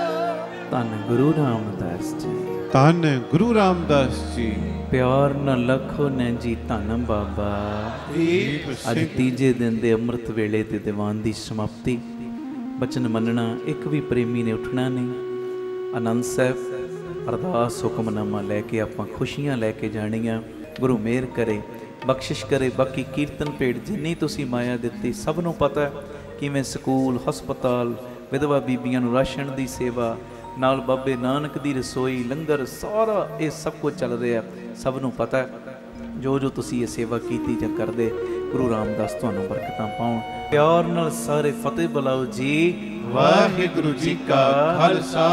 ਧੰਨ ਗੁਰੂ ਰਾਮਦਾਸ ਜੀ, ਧੰਨ ਗੁਰੂ ਰਾਮਦਾਸ ਜੀ। ਪਿਆਰ ਨਾਲ ਲਖੋ ਨੇ ਜੀ ਧੰਨ ਬਾਬਾ। ਅੱਜ ਤੀਜੇ ਦਿਨ ਦੇ ਅੰਮ੍ਰਿਤ ਵੇਲੇ ਤੇ ਦੀਵਾਨ ਦੀ ਸਮਾਪਤੀ। ਬਚਨ ਮੰਨਣਾ, ਇੱਕ ਵੀ ਪ੍ਰੇਮੀ ਨੇ ਉੱਠਣਾ ਨਹੀਂ। ਆਨੰਦ ਸਾਹਿਬ ਅਰਦਾਸ ਹੁਕਮਨਾਮਾ ਲੈ ਕੇ ਆਪਾਂ ਖੁਸ਼ੀਆਂ ਲੈ ਕੇ ਜਾਣੀਆਂ। ਗੁਰੂ ਮਿਹਰ ਕਰੇ, ਬਖਸ਼ਿਸ਼ ਕਰੇ। ਬਾਕੀ ਕੀਰਤਨ ਭੇਟ ਜਿੰਨੀ ਤੁਸੀਂ ਮਾਇਆ ਦਿੱਤੀ, ਸਭ ਨੂੰ ਪਤਾ ਕਿਵੇਂ ਸਕੂਲ, ਹਸਪਤਾਲ, ਵਿਧਵਾ ਬੀਬੀਆਂ ਨੂੰ ਰਾਸ਼ਨ ਦੀ ਸੇਵਾ, ਨਾਲ ਬਾਬੇ ਨਾਨਕ ਦੀ ਰਸੋਈ, ਲੰਗਰ, ਸਾਰਾ ਇਹ ਸਭ ਕੁਝ ਚੱਲ ਰਿਹਾ। ਸਭ ਨੂੰ ਪਤਾ ਜੋ ਜੋ ਤੁਸੀਂ ਇਹ ਸੇਵਾ ਕੀਤੀ ਜਾਂ ਕਰਦੇ। ਗੁਰੂ ਰਾਮਦਾਸ ਤੁਹਾਨੂੰ ਬਰਕਤਾਂ ਪਾਉਣ। ਪਿਆਰ ਨਾਲ ਸਾਰੇ ਫਤਿਹ ਬੁਲਾਓ ਜੀ। ਵਾਹਿਗੁਰੂ ਜੀ ਕਾ ਖਾਲਸਾ,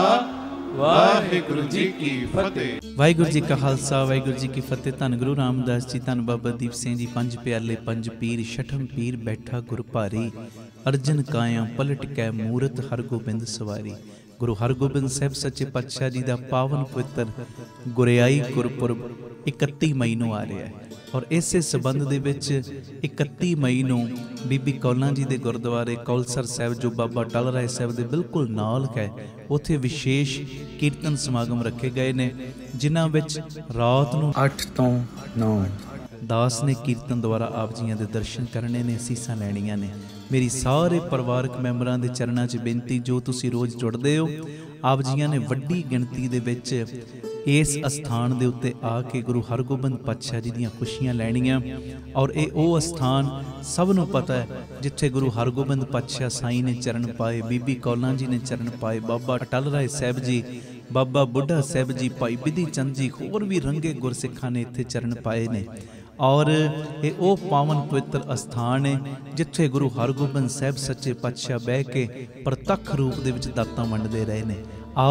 ਵਾਹਿਗੁਰੂ ਜੀ ਕੀ ਫਤਿਹ। ਵਾਹਿਗੁਰੂ ਜੀ ਕਾ ਖਾਲਸਾ, ਵਾਹਿਗੁਰੂ ਜੀ ਕੀ ਫਤਿਹ। ਧੰਨ ਗੁਰੂ ਰਾਮਦਾਸ ਜੀ, ਧੰਨ ਬਾਬਾ ਦੀਪ ਸਿੰਘ ਜੀ। ਪੰਜ ਪਿਆਲੇ ਪੰਜ ਪੀਰ, ਛਠਮ ਪੀਰ ਬੈਠਾ ਗੁਰ ਭਾਰੀ। ਅਰਜਨ ਕਾਇਆ ਪਲਟ ਕੈ ਮੂਰਤ ਹਰਗੋਬਿੰਦ ਸਵਾਰੀ। ਗੁਰੂ ਹਰਗੋਬਿੰਦ ਸਾਹਿਬ ਸੱਚੇ ਪਾਤਸ਼ਾਹ ਜੀ ਦਾ ਪਾਵਨ ਪਵਿੱਤਰ ਗੁਰਿਆਈ ਗੁਰਪੁਰਬ ਇਕੱਤੀ ਮਈ ਨੂੰ ਆ ਰਿਹਾ ਹੈ। ਔਰ ਇਸੇ ਸਬੰਧ ਦੇ ਵਿੱਚ ਇਕੱਤੀ ਮਈ ਨੂੰ ਬੀਬੀ ਕੌਲਾਂ ਜੀ ਦੇ ਗੁਰਦੁਆਰੇ ਕੌਲਸਰ ਸਾਹਿਬ, ਜੋ ਬਾਬਾ ਟਲ ਰਾਏ ਸਾਹਿਬ ਦੇ ਬਿਲਕੁਲ ਨਾਲ ਹੈ, ਉੱਥੇ ਵਿਸ਼ੇਸ਼ ਕੀਰਤਨ ਸਮਾਗਮ ਰੱਖੇ ਗਏ ਨੇ, ਜਿਨ੍ਹਾਂ ਵਿੱਚ ਰਾਤ ਨੂੰ ਅੱਠ ਤੋਂ ਨੌ ਦਾਸ ਨੇ ਕੀਰਤਨ ਦੁਆਰਾ ਆਪ ਜੀਆਂ ਦੇ ਦਰਸ਼ਨ ਕਰਨੇ ਨੇ, ਅਸੀਸਾਂ ਲੈਣੀਆਂ ਨੇ। ਮੇਰੀ ਸਾਰੇ ਪਰਿਵਾਰਕ ਮੈਂਬਰਾਂ ਦੇ ਚਰਨਾਂ 'ਚ ਬੇਨਤੀ, ਜੋ ਤੁਸੀਂ ਰੋਜ਼ ਜੁੜਦੇ ਹੋ, ਆਪ ਜੀਆਂ ਨੇ ਵੱਡੀ ਗਿਣਤੀ ਦੇ ਵਿੱਚ ਇਸ ਅਸਥਾਨ ਦੇ ਉੱਤੇ ਆ ਕੇ ਗੁਰੂ ਹਰਗੋਬਿੰਦ ਪਾਤਸ਼ਾਹ ਜੀ ਦੀਆਂ ਖੁਸ਼ੀਆਂ ਲੈਣੀਆਂ। ਔਰ ਇਹ ਉਹ ਅਸਥਾਨ ਸਭ ਨੂੰ ਪਤਾ ਹੈ ਜਿੱਥੇ ਗੁਰੂ ਹਰਗੋਬਿੰਦ ਪਾਤਸ਼ਾਹ ਸਾਈਂ ਨੇ ਚਰਨ ਪਾਏ, ਬੀਬੀ ਕੌਲਾਂ ਜੀ ਨੇ ਚਰਨ ਪਾਏ, ਬਾਬਾ ਅਟਲ ਰਾਏ ਸਾਹਿਬ ਜੀ, ਬਾਬਾ ਬੁੱਢਾ ਸਾਹਿਬ ਜੀ, ਭਾਈ ਬਿਧੀ ਚੰਦ ਜੀ, ਹੋਰ ਵੀ ਰੰਗੇ ਗੁਰਸਿੱਖਾਂ ਨੇ ਇੱਥੇ ਚਰਨ ਪਾਏ ਨੇ। ਔਰ ਇਹ ਉਹ ਪਾਵਨ ਪਵਿੱਤਰ ਅਸਥਾਨ ਹੈ ਜਿੱਥੇ ਗੁਰੂ ਹਰਗੋਬਿੰਦ ਸਾਹਿਬ ਸੱਚੇ ਪਾਤਸ਼ਾਹ ਬਹਿ ਕੇ ਪ੍ਰਤੱਖ ਰੂਪ ਦੇ ਵਿੱਚ ਦਾਤਾਂ ਵੰਡਦੇ ਰਹੇ ਨੇ।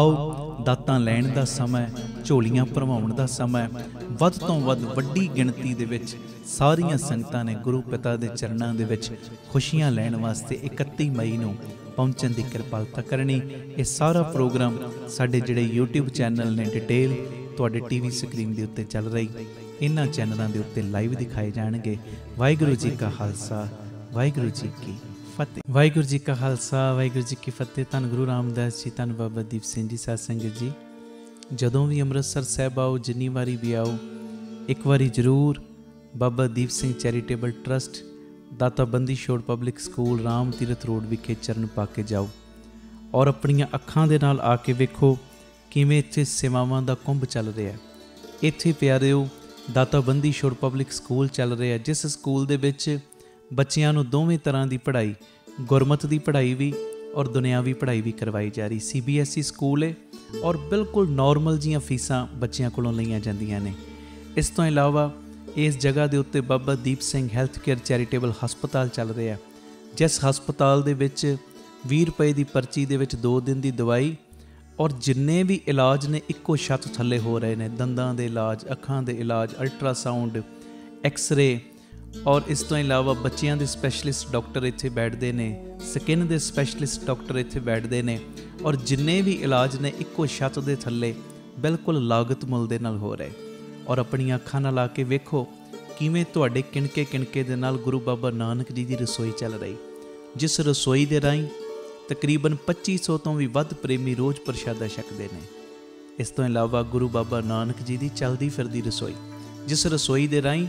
ਆਓ, ਦਾਤਾਂ ਲੈਣ ਦਾ ਸਮਾਂ, ਝੋਲੀਆਂ ਭਰਵਾਉਣ ਦਾ ਸਮਾਂ। ਵੱਧ ਤੋਂ ਵੱਧ ਵੱਡੀ ਗਿਣਤੀ ਦੇ ਵਿੱਚ ਸਾਰੀਆਂ ਸੰਗਤਾਂ ਨੇ ਗੁਰੂ ਪਿਤਾ ਦੇ ਚਰਨਾਂ ਦੇ ਵਿੱਚ ਖੁਸ਼ੀਆਂ ਲੈਣ ਵਾਸਤੇ ਇਕੱਤੀ ਮਈ ਨੂੰ ਪਹੁੰਚਣ ਦੀ ਕਿਰਪਾਲਤਾ ਕਰਨੀ। ਇਹ ਸਾਰਾ ਪ੍ਰੋਗਰਾਮ ਸਾਡੇ ਜਿਹੜੇ ਯੂਟਿਊਬ ਚੈਨਲ ਨੇ, ਡਿਟੇਲ ਤੁਹਾਡੇ ਟੀਵੀ ਸਕਰੀਨ ਦੇ ਉੱਤੇ ਚੱਲ ਰਹੀ, ਇਹਨਾਂ ਚੈਨਲਾਂ ਦੇ ਉੱਤੇ ਲਾਈਵ ਦਿਖਾਏ ਜਾਣਗੇ। ਵਾਹਿਗੁਰੂ ਜੀ ਕਾ ਖਾਲਸਾ, ਵਾਹਿਗੁਰੂ ਜੀ ਕੀ ਫਤਿਹ। ਵਾਹਿਗੁਰੂ ਜੀ ਕਾ ਖਾਲਸਾ, ਵਾਹਿਗੁਰੂ ਜੀ ਕੀ ਫਤਿਹ। ਧੰਨ ਗੁਰੂ ਰਾਮਦਾਸ ਜੀ, ਧੰਨ ਬਾਬਾ ਦੀਪ ਸਿੰਘ ਜੀ। ਸਾਧ ਸੰਗਤ ਜੀ, ਜਦੋਂ ਵੀ ਅੰਮ੍ਰਿਤਸਰ ਸਾਹਿਬ ਆਓ, ਜਿੰਨੀ ਵਾਰੀ ਵੀ ਆਓ, ਇੱਕ ਵਾਰੀ ਜ਼ਰੂਰ Baba Deep Singh charitable trust, Data Bandi Chhor public school, Ram Tirath road ਵਿਖੇ ਚਰਨ ਪਾ ਕੇ ਜਾਓ ਔਰ ਆਪਣੀਆਂ ਅੱਖਾਂ ਦੇ ਨਾਲ ਆ ਕੇ ਵੇਖੋ ਕਿਵੇਂ ਇੱਥੇ ਸੇਵਾਵਾਂ ਦਾ ਕੁੰਭ ਚੱਲ ਰਿਹਾ। ਇੱਥੇ ਪਿਆਰਿਓ ਦਾਤਾ ਬੰਦੀ ਛੋੜ ਪਬਲਿਕ ਸਕੂਲ ਚੱਲ ਰਿਹਾ, ਜਿਸ ਸਕੂਲ ਦੇ ਵਿੱਚ ਬੱਚਿਆਂ ਨੂੰ ਦੋਵੇਂ ਤਰ੍ਹਾਂ ਦੀ ਪੜ੍ਹਾਈ, ਗੁਰਮਤ ਦੀ ਪੜ੍ਹਾਈ ਵੀ ਔਰ ਦੁਨਿਆਵੀ ਪੜ੍ਹਾਈ ਵੀ ਕਰਵਾਈ ਜਾ ਰਹੀ। C B S E school ਹੈ ਔਰ ਬਿਲਕੁਲ ਨੋਰਮਲ ਜੀਆਂ ਫੀਸਾਂ ਬੱਚਿਆਂ ਕੋਲੋਂ ਲਈਆਂ ਜਾਂਦੀਆਂ ਨੇ। ਇਸ ਤੋਂ ਇਲਾਵਾ ਇਸ ਜਗ੍ਹਾ ਦੇ ਉੱਤੇ Baba Deep Singh health care charitable ਹਸਪਤਾਲ ਚੱਲ ਰਿਹਾ, ਜਿਸ ਹਸਪਤਾਲ ਦੇ ਵਿੱਚ ਵੀਹ ਰੁਪਏ ਦੀ ਪਰਚੀ ਦੇ ਵਿੱਚ ਦੋ ਦਿਨ ਦੀ ਦਵਾਈ ਔਰ ਜਿੰਨੇ ਵੀ ਇਲਾਜ ਨੇ ਇੱਕੋ ਛੱਤ ਥੱਲੇ ਹੋ ਰਹੇ ਨੇ। ਦੰਦਾਂ ਦੇ ਇਲਾਜ, ਅੱਖਾਂ ਦੇ ਇਲਾਜ, ਅਲਟਰਾਸਾਊਂਡ, ਐਕਸ-ਰੇ ਔਰ ਇਸ ਤੋਂ ਇਲਾਵਾ ਬੱਚਿਆਂ ਦੇ ਸਪੈਸ਼ਲਿਸਟ ਡਾਕਟਰ ਇੱਥੇ ਬੈਠਦੇ ਨੇ, ਸਕਿਨ ਦੇ ਸਪੈਸ਼ਲਿਸਟ ਡਾਕਟਰ ਇੱਥੇ ਬੈਠਦੇ ਨੇ ਔਰ ਜਿੰਨੇ ਵੀ ਇਲਾਜ ਨੇ ਇੱਕੋ ਛੱਤ ਦੇ ਥੱਲੇ ਬਿਲਕੁਲ ਲਾਗਤ ਮੁੱਲ ਦੇ ਨਾਲ ਹੋ ਰਹੇ। ਔਰ ਆਪਣੀਆਂ ਅੱਖਾਂ ਨਾਲ ਆ ਕੇ ਵੇਖੋ ਕਿਵੇਂ ਤੁਹਾਡੇ ਕਿਣਕੇ ਕਿਣਕੇ ਦੇ ਨਾਲ ਗੁਰੂ ਬਾਬਾ ਨਾਨਕ ਜੀ ਦੀ ਰਸੋਈ ਚੱਲ ਰਹੀ, ਜਿਸ ਰਸੋਈ ਦੇ ਰਾਹੀਂ ਤਕਰੀਬਨ ਪੱਚੀ ਸੌ ਤੋਂ ਵੀ ਵੱਧ ਪ੍ਰੇਮੀ ਰੋਜ਼ ਪ੍ਰਸ਼ਾਦਾ ਛਕਦੇ ਨੇ। ਇਸ ਤੋਂ ਇਲਾਵਾ ਗੁਰੂ ਬਾਬਾ ਨਾਨਕ ਜੀ ਦੀ ਚੱਲਦੀ ਫਿਰਦੀ ਰਸੋਈ, ਜਿਸ ਰਸੋਈ ਦੇ ਰਾਹੀਂ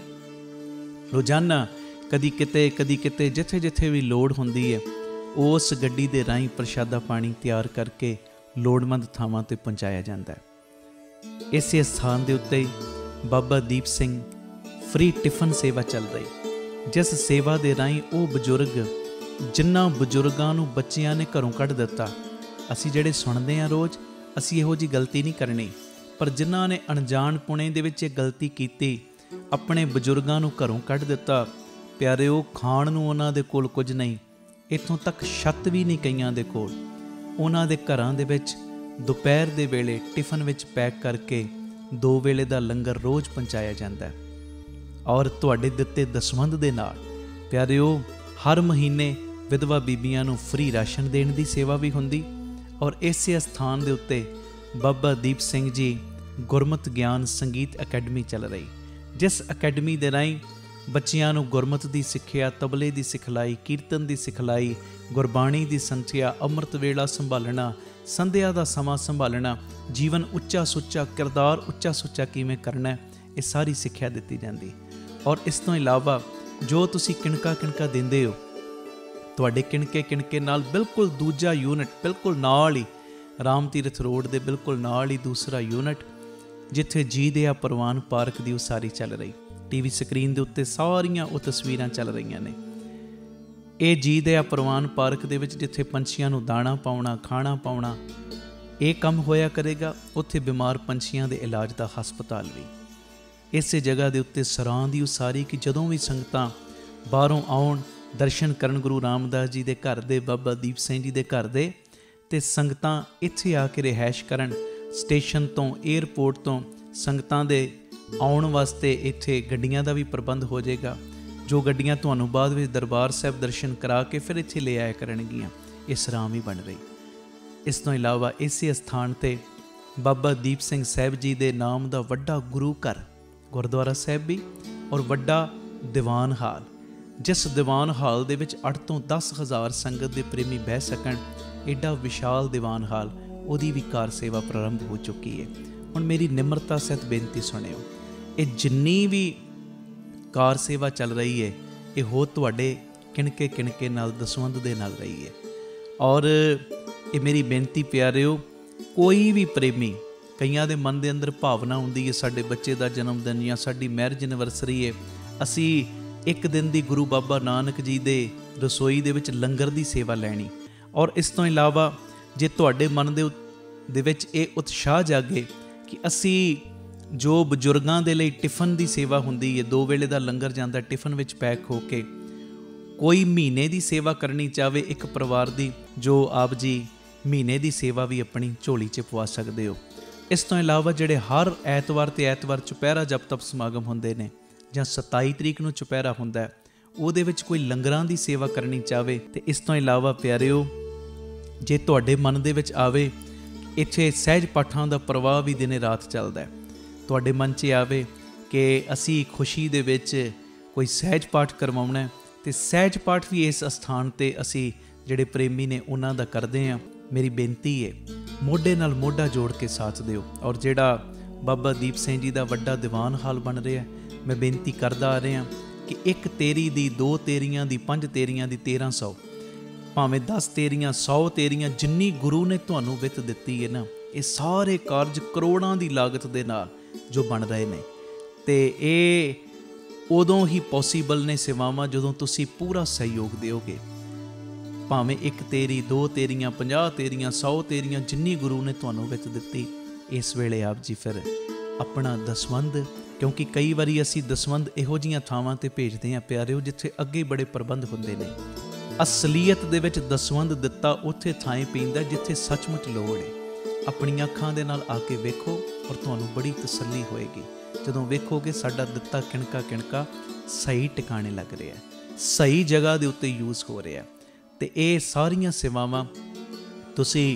ਰੋਜ਼ਾਨਾ ਕਦੀ ਕਿਤੇ ਕਦੀ ਕਿਤੇ ਜਿੱਥੇ ਜਿੱਥੇ ਵੀ ਲੋੜ ਹੁੰਦੀ ਹੈ, ਉਸ ਗੱਡੀ ਦੇ ਰਾਹੀਂ ਪ੍ਰਸ਼ਾਦਾ ਪਾਣੀ ਤਿਆਰ ਕਰਕੇ ਲੋੜਵੰਦ ਥਾਵਾਂ 'ਤੇ ਪਹੁੰਚਾਇਆ ਜਾਂਦਾ ਹੈ। ਇਸੇ ਸਥਾਨ ਦੇ ਉੱਤੇ ਬਾਬਾ ਦੀਪ ਸਿੰਘ ਫ੍ਰੀ ਟਿਫਨ ਸੇਵਾ ਚੱਲ ਰਹੀ, ਜਿਸ ਸੇਵਾ ਦੇ ਰਾਹੀਂ ਉਹ ਬਜ਼ੁਰਗ, ਜਿਨ੍ਹਾਂ ਬਜ਼ੁਰਗਾਂ ਨੂੰ ਬੱਚਿਆਂ ਨੇ ਘਰੋਂ ਕੱਢ ਦਿੱਤਾ, ਅਸੀਂ ਜਿਹੜੇ ਸੁਣਦੇ ਹਾਂ ਰੋਜ਼, ਅਸੀਂ ਇਹੋ ਜਿਹੀ ਗਲਤੀ ਨਹੀਂ ਕਰਨੀ, ਪਰ ਜਿਨ੍ਹਾਂ ਨੇ ਅਣਜਾਣ ਪੁਣੇ ਦੇ ਵਿੱਚ ਇਹ ਗਲਤੀ ਕੀਤੀ, ਆਪਣੇ ਬਜ਼ੁਰਗਾਂ ਨੂੰ ਘਰੋਂ ਕੱਢ ਦਿੱਤਾ, ਪਿਆਰਿਓ, ਖਾਣ ਨੂੰ ਉਹਨਾਂ ਦੇ ਕੋਲ ਕੁਝ ਨਹੀਂ, ਇੱਥੋਂ ਤੱਕ ਛੱਤ ਵੀ ਨਹੀਂ ਕਈਆਂ ਦੇ ਕੋਲ। ਉਹਨਾਂ ਦੇ ਘਰਾਂ ਦੇ ਵਿੱਚ ਦੁਪਹਿਰ ਦੇ ਵੇਲੇ ਟਿਫਨ ਵਿੱਚ ਪੈਕ ਕਰਕੇ ਦੋ ਵੇਲੇ ਦਾ ਲੰਗਰ ਰੋਜ਼ ਪਹੁੰਚਾਇਆ ਜਾਂਦਾ ਹੈ। ਔਰ ਤੁਹਾਡੇ ਦਿੱਤੇ ਦਸਵੰਧ ਦੇ ਨਾਲ ਪਿਆਰਿਓ, ਹਰ ਮਹੀਨੇ ਵਿਧਵਾ ਬੀਬੀਆਂ ਨੂੰ ਫ੍ਰੀ ਰਾਸ਼ਨ ਦੇਣ ਦੀ ਸੇਵਾ ਵੀ ਹੁੰਦੀ। ਔਰ ਇਸੇ ਸਥਾਨ ਦੇ ਉੱਤੇ ਬਾਬਾ ਦੀਪ ਸਿੰਘ ਜੀ ਗੁਰਮਤਿ ਗਿਆਨ ਸੰਗੀਤ ਅਕੈਡਮੀ ਚੱਲ ਰਹੀ, ਜਿਸ ਅਕੈਡਮੀ ਦੇ ਰਾਹੀਂ ਬੱਚਿਆਂ ਨੂੰ ਗੁਰਮਤਿ ਦੀ ਸਿੱਖਿਆ, ਤਬਲੇ ਦੀ ਸਿਖਲਾਈ, ਕੀਰਤਨ ਦੀ ਸਿਖਲਾਈ, ਗੁਰਬਾਣੀ ਦੀ ਸੰਥਿਆ, ਅੰਮ੍ਰਿਤ ਵੇਲਾ ਸੰਭਾਲਣਾ, ਸੰਧਿਆ ਦਾ ਸਮਾਂ ਸੰਭਾਲਣਾ, ਜੀਵਨ ਉੱਚਾ ਸੁੱਚਾ, ਕਿਰਦਾਰ ਉੱਚਾ ਸੁੱਚਾ ਕਿਵੇਂ ਕਰਨਾ, ਇਹ ਸਾਰੀ ਸਿੱਖਿਆ ਦਿੱਤੀ ਜਾਂਦੀ। ਔਰ ਇਸ ਤੋਂ ਇਲਾਵਾ ਜੋ ਤੁਸੀਂ ਕਿਣਕਾ ਕਿਣਕਾ ਦਿੰਦੇ ਹੋ, ਤੁਹਾਡੇ ਕਿਣਕੇ ਕਿਣਕੇ ਨਾਲ ਬਿਲਕੁਲ ਦੂਜਾ ਯੂਨਿਟ, ਬਿਲਕੁਲ ਨਾਲ ਹੀ ਰਾਮ ਤੀਰਥ ਰੋਡ ਦੇ ਬਿਲਕੁਲ ਨਾਲ ਹੀ ਦੂਸਰਾ ਯੂਨਿਟ, ਜਿੱਥੇ ਜੀ ਦਿਆ ਪ੍ਰਵਾਨ ਪਾਰਕ ਦੀ ਉਸਾਰੀ ਚੱਲ ਰਹੀ। ਟੀਵੀ ਸਕਰੀਨ ਦੇ ਉੱਤੇ ਸਾਰੀਆਂ ਉਹ ਤਸਵੀਰਾਂ ਚੱਲ ਰਹੀਆਂ ਨੇ। ਇਹ ਜੀ ਦਿਆ ਪ੍ਰਵਾਨ ਪਾਰਕ ਦੇ ਵਿੱਚ ਜਿੱਥੇ ਪੰਛੀਆਂ ਨੂੰ ਦਾਣਾ ਪਾਉਣਾ, ਖਾਣਾ ਪਾਉਣਾ, ਇਹ ਕੰਮ ਹੋਇਆ ਕਰੇਗਾ। ਉੱਥੇ ਬਿਮਾਰ ਪੰਛੀਆਂ ਦੇ ਇਲਾਜ ਦਾ ਹਸਪਤਾਲ ਵੀ। ਇਸੇ ਜਗ੍ਹਾ ਦੇ ਉੱਤੇ ਸਰਾਂ ਦੀ ਉਸਾਰੀ ਕਿ ਜਦੋਂ ਵੀ ਸੰਗਤਾਂ ਬਾਹਰੋਂ ਆਉਣ, ਦਰਸ਼ਨ ਕਰਨ ਗੁਰੂ ਰਾਮਦਾਸ ਜੀ ਦੇ ਘਰ ਦੇ, ਬਾਬਾ ਦੀਪ ਸਿੰਘ ਜੀ ਦੇ ਘਰ ਦੇ, ਤੇ ਸੰਗਤਾਂ ਇੱਥੇ ਆ ਕੇ ਰਿਹਾਇਸ਼ ਕਰਨ। ਸਟੇਸ਼ਨ ਤੋਂ, ਏਅਰਪੋਰਟ ਤੋਂ ਸੰਗਤਾਂ ਦੇ ਆਉਣ ਵਾਸਤੇ ਇੱਥੇ ਗੱਡੀਆਂ ਦਾ ਵੀ ਪ੍ਰਬੰਧ ਹੋ ਜਾਏਗਾ, ਜੋ ਗੱਡੀਆਂ ਤੁਹਾਨੂੰ ਬਾਅਦ ਵਿੱਚ ਦਰਬਾਰ ਸਾਹਿਬ ਦਰਸ਼ਨ ਕਰਾ ਕੇ ਫਿਰ ਇੱਥੇ ਲੈ ਆਇਆ ਕਰਨਗੀਆਂ। ਇਹ ਸਰਾਂ ਵੀ ਬਣ ਰਹੀ। ਇਸ ਤੋਂ ਇਲਾਵਾ ਇਸੇ ਸਥਾਨ 'ਤੇ ਬਾਬਾ ਦੀਪ ਸਿੰਘ ਸਾਹਿਬ ਜੀ ਦੇ ਨਾਮ ਦਾ ਵੱਡਾ ਗੁਰੂ ਘਰ, ਗੁਰਦੁਆਰਾ ਸਾਹਿਬ ਵੀ, ਔਰ ਵੱਡਾ ਦੀਵਾਨ ਹਾਲ, ਜਿਸ ਦੀਵਾਨ ਹਾਲ ਦੇ ਵਿੱਚ ਅੱਠ ਤੋਂ ਦਸ ਹਜ਼ਾਰ ਸੰਗਤ ਦੇ ਪ੍ਰੇਮੀ ਬਹਿ ਸਕਣ। ਐਡਾ ਵਿਸ਼ਾਲ ਦੀਵਾਨ ਹਾਲ, ਉਹਦੀ ਵੀ ਕਾਰ ਸੇਵਾ ਪ੍ਰਾਰੰਭ ਹੋ ਚੁੱਕੀ ਹੈ। ਹੁਣ ਮੇਰੀ ਨਿਮਰਤਾ ਸਹਿਤ ਬੇਨਤੀ ਸੁਣਿਓ, ਇਹ ਜਿੰਨੀ ਵੀ ਕਾਰ ਸੇਵਾ ਚੱਲ ਰਹੀ ਹੈ, ਇਹ ਹੋ ਤੁਹਾਡੇ ਕਿਣਕੇ ਕਿਣਕੇ ਨਾਲ, ਦਸਵੰਧ ਦੇ ਨਾਲ ਰਹੀ ਹੈ। ਔਰ ਇਹ ਮੇਰੀ ਬੇਨਤੀ ਪਿਆਰਿਓ, ਕੋਈ ਵੀ ਪ੍ਰੇਮੀ, ਕਈਆਂ ਦੇ ਮਨ ਦੇ ਅੰਦਰ ਭਾਵਨਾ ਹੁੰਦੀ ਹੈ, ਸਾਡੇ ਬੱਚੇ ਦਾ ਜਨਮ ਦਿਨ ਜਾਂ ਸਾਡੀ ਮੈਰਿਜ ਐਨਵਰਸਰੀ ਹੈ, ਅਸੀਂ ਇੱਕ ਦਿਨ ਦੀ ਗੁਰੂ ਬਾਬਾ ਨਾਨਕ ਜੀ ਦੇ ਰਸੋਈ ਦੇ ਵਿੱਚ ਲੰਗਰ ਦੀ ਸੇਵਾ ਲੈਣੀ। ਔਰ ਇਸ ਤੋਂ ਇਲਾਵਾ ਜੇ ਤੁਹਾਡੇ ਮਨ ਦੇ ਦੇ ਵਿੱਚ ਇਹ ਉਤਸ਼ਾਹ ਜਾਗੇ ਕਿ ਅਸੀਂ ਜੋ ਬਜ਼ੁਰਗਾਂ ਦੇ ਲਈ ਟਿਫਨ ਦੀ ਸੇਵਾ ਹੁੰਦੀ ਹੈ, ਦੋ ਵੇਲੇ ਦਾ ਲੰਗਰ ਜਾਂਦਾ ਟਿਫਨ ਵਿੱਚ ਪੈਕ ਹੋ ਕੇ, ਕੋਈ ਮਹੀਨੇ ਦੀ ਸੇਵਾ ਕਰਨੀ ਚਾਹਵੇ ਇੱਕ ਪਰਿਵਾਰ ਦੀ, ਜੋ ਆਪ ਜੀ ਮਹੀਨੇ ਦੀ ਸੇਵਾ ਵੀ ਆਪਣੀ ਝੋਲੀ 'ਚ ਪਵਾ ਸਕਦੇ ਹੋ। ਇਸ ਤੋਂ ਇਲਾਵਾ ਜਿਹੜੇ ਹਰ ਐਤਵਾਰ ਤੇ ਐਤਵਾਰ ਚੁਪਹਿਰਾ ਜਪ ਤਪ ਸਮਾਗਮ ਹੁੰਦੇ ਨੇ, ਜਾਂ ਸਤਾਈ ਤਰੀਕ ਨੂੰ ਚੁਪਹਿਰਾ ਹੁੰਦਾ ਹੈ, ਉਹਦੇ ਵਿੱਚ ਕੋਈ ਲੰਗਰਾਂ ਦੀ ਸੇਵਾ ਕਰਨੀ ਚਾਹਵੇ। ਤੇ ਇਸ ਤੋਂ ਇਲਾਵਾ ਪਿਆਰਿਓ, ਜੇ ਤੁਹਾਡੇ ਮਨ ਦੇ ਵਿੱਚ ਆਵੇ ਇੱਥੇ ਸਹਿਜ ਪਾਠਾਂ ਦਾ ਪ੍ਰਵਾਹ ਵੀ ਦਿਨੇ ਰਾਤ ਚੱਲਦਾ ਹੈ, ਤੁਹਾਡੇ ਮਨ 'ਚ ਆਵੇ ਕਿ ਅਸੀਂ ਖੁਸ਼ੀ ਦੇ ਵਿੱਚ ਕੋਈ ਸਹਿਜ ਪਾਠ ਕਰਵਾਉਣਾ, ਤੇ ਸਹਿਜ ਪਾਠ ਵੀ ਇਸ ਅਸਥਾਨ 'ਤੇ ਅਸੀਂ ਜਿਹੜੇ ਪ੍ਰੇਮੀ ਨੇ ਉਹਨਾਂ ਦਾ ਕਰਦੇ ਹਾਂ। ਮੇਰੀ ਬੇਨਤੀ ਹੈ, ਮੋਢੇ ਨਾਲ ਮੋਢਾ ਜੋੜ ਕੇ ਸਾਥ ਦਿਓ। ਔਰ ਜਿਹੜਾ ਬਾਬਾ ਦੀਪ ਸਿੰਘ ਜੀ ਦਾ ਵੱਡਾ ਦੀਵਾਨ ਹਾਲ ਬਣ ਰਿਹਾ, ਮੈਂ ਬੇਨਤੀ ਕਰਦਾ ਆ ਰਿਹਾ ਕਿ ਇੱਕ ਤੇਰੀ ਦੀ, ਦੋ ਤੇਰੀਆਂ ਦੀ, ਪੰਜ ਤੇਰੀਆਂ ਦੀ, ਤੇਰਾਂ ਸੌ, ਭਾਵੇਂ ਦਸ ਤੇਰੀਆਂ, ਸੌ ਤੇਰੀਆਂ, ਜਿੰਨੀ ਗੁਰੂ ਨੇ ਤੁਹਾਨੂੰ ਵਿੱਤ ਦਿੱਤੀ ਹੈ ਨਾ, ਇਹ ਸਾਰੇ ਕਾਰਜ ਕਰੋੜਾਂ ਦੀ ਲਾਗਤ ਦੇ ਨਾਲ ਜੋ ਬਣ ਰਹੇ ਨੇ, ਤੇ ਇਹ ਉਦੋਂ ਹੀ ਪੋਸੀਬਲ ਨੇ ਸੇਵਾਵਾਂ ਜਦੋਂ ਤੁਸੀਂ ਪੂਰਾ ਸਹਿਯੋਗ ਦਿਓਗੇ। ਭਾਵੇਂ ਇੱਕ ਤੇਰੀ, ਦੋ ਤੇਰੀਆਂ, ਪੰਜਾਹ ਤੇਰੀਆਂ, ਸੌ ਤੇਰੀਆਂ, ਜਿੰਨੀ ਗੁਰੂ ਨੇ ਤੁਹਾਨੂੰ ਵਿੱਤ ਦਿੱਤੀ, ਇਸ ਵੇਲੇ ਆਪ ਜੀ ਫਿਰ ਆਪਣਾ ਦਸਵੰਧ, ਕਿਉਂਕਿ ਕਈ ਵਾਰੀ ਅਸੀਂ ਦਸਵੰਧ ਇਹੋ ਜਿਹੀਆਂ ਥਾਵਾਂ 'ਤੇ ਭੇਜਦੇ ਹਾਂ ਪਿਆਰਿਓ, ਜਿੱਥੇ ਅੱਗੇ ਬੜੇ ਪ੍ਰਬੰਧ ਹੁੰਦੇ ਨੇ। ਅਸਲੀਅਤ ਦੇ ਵਿੱਚ ਦਸਵੰਧ ਦਿੱਤਾ ਉੱਥੇ ਥਾਂ ਪੈਂਦਾ ਜਿੱਥੇ ਸੱਚਮੁੱਚ ਲੋੜ ਹੈ। ਆਪਣੀਆਂ ਅੱਖਾਂ ਦੇ ਨਾਲ ਆ ਕੇ ਵੇਖੋ, ਔਰ ਤੁਹਾਨੂੰ ਬੜੀ ਤਸੱਲੀ ਹੋਏਗੀ ਜਦੋਂ ਵੇਖੋਗੇ ਸਾਡਾ ਦਿੱਤਾ ਕਿਣਕਾ ਕਿਣਕਾ ਸਹੀ ਟਿਕਾਣੇ ਲੱਗ ਰਿਹਾ, ਸਹੀ ਜਗ੍ਹਾ ਦੇ ਉੱਤੇ ਯੂਜ਼ ਹੋ ਰਿਹਾ। ਤੇ ਇਹ ਸਾਰੀਆਂ ਸੇਵਾਵਾਂ ਤੁਸੀਂ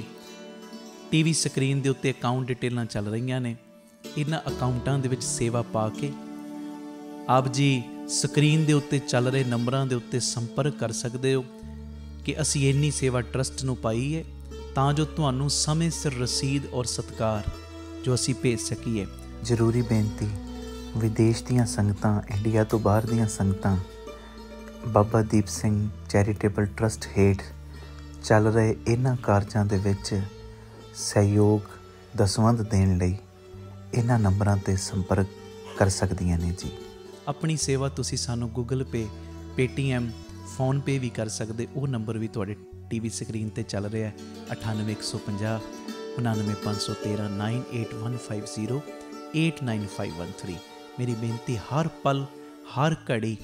ਟੀਵੀ ਸਕਰੀਨ ਦੇ ਉੱਤੇ ਅਕਾਊਂਟ ਡਿਟੇਲਾਂ ਚੱਲ ਰਹੀਆਂ ਨੇ, ਇਹਨਾਂ ਅਕਾਊਂਟਾਂ ਦੇ ਵਿੱਚ ਸੇਵਾ ਪਾ ਕੇ ਆਪ ਜੀ ਸਕਰੀਨ ਦੇ ਉੱਤੇ ਚੱਲ ਰਹੇ ਨੰਬਰਾਂ ਦੇ ਉੱਤੇ ਸੰਪਰਕ ਕਰ ਸਕਦੇ ਹੋ। कि असी इन्नी सेवा ट्रस्ट नूं पाई है तां जो तुहानूं समय सिर रसीद और सत्कार जो असी भेज सकीए। ਜ਼ਰੂਰੀ ਬੇਨਤੀ, ਵਿਦੇਸ਼ ਦੀਆਂ ਸੰਗਤਾਂ, ਇੰਡੀਆ ਤੋਂ ਬਾਹਰ ਦੀਆਂ ਸੰਗਤਾਂ ਬਾਬਾ ਦੀਪ ਸਿੰਘ ਚੈਰੀਟੇਬਲ ਟਰਸਟ ਹੇਠ ਚੱਲ ਰਹੇ ਇਹਨਾਂ ਕਾਰਜਾਂ ਦੇ ਵਿੱਚ ਸਹਿਯੋਗ ਦਸਵੰਧ ਦੇਣ ਲਈ ਇਹਨਾਂ ਨੰਬਰਾਂ 'ਤੇ ਸੰਪਰਕ ਕਰ ਸਕਦੀਆਂ ਨੇ ਜੀ। ਆਪਣੀ ਸੇਵਾ ਤੁਸੀਂ ਸਾਨੂੰ ਗੂਗਲ ਪੇ, ਪੇਟੀਐਮ, ਫੋਨਪੇ ਵੀ ਕਰ ਸਕਦੇ। ਉਹ ਨੰਬਰ ਵੀ ਤੁਹਾਡੇ ਟੀ ਵੀ ਸਕਰੀਨ 'ਤੇ ਚੱਲ ਰਿਹਾ ਹੈ, ਅਠਾਨਵੇਂ ਇੱਕ ਸੌ ਪੰਜਾਹ ਉਣਾਨਵੇਂ ਪੰਜ ਸੌ ਤੇਰ੍ਹਾਂ nine eight one five zero eight nine five one three. ਮੇਰੀ ਬੇਨਤੀ, ਹਰ ਪਲ, ਹਰ ਘੜੀ,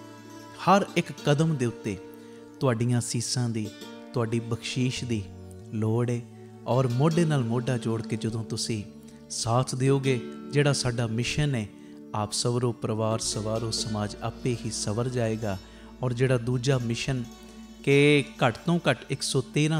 ਹਰ ਇੱਕ ਕਦਮ ਦੇ ਉੱਤੇ ਤੁਹਾਡੀਆਂ ਅਸੀਸਾਂ ਦੀ, ਤੁਹਾਡੀ ਬਖਸ਼ੀਸ਼ ਦੀ ਲੋੜ ਹੈ। ਔਰ ਮੋਢੇ ਨਾਲ ਮੋਢਾ ਜੋੜ ਕੇ ਜਦੋਂ ਤੁਸੀਂ ਸਾਥ ਦਿਓਗੇ, ਜਿਹੜਾ ਸਾਡਾ ਮਿਸ਼ਨ ਹੈ, ਆਪ ਸਵਰੋ ਪਰਿਵਾਰ ਸਵਾਰੋ ਸਮਾਜ ਆਪੇ ਹੀ ਸਵਰ ਜਾਏਗਾ। ਔਰ ਜਿਹੜਾ ਦੂਜਾ ਮਿਸ਼ਨ ਕਿ ਘੱਟ ਤੋਂ ਘੱਟ ਇੱਕ ਸੌ ਤੇਰ੍ਹਾਂ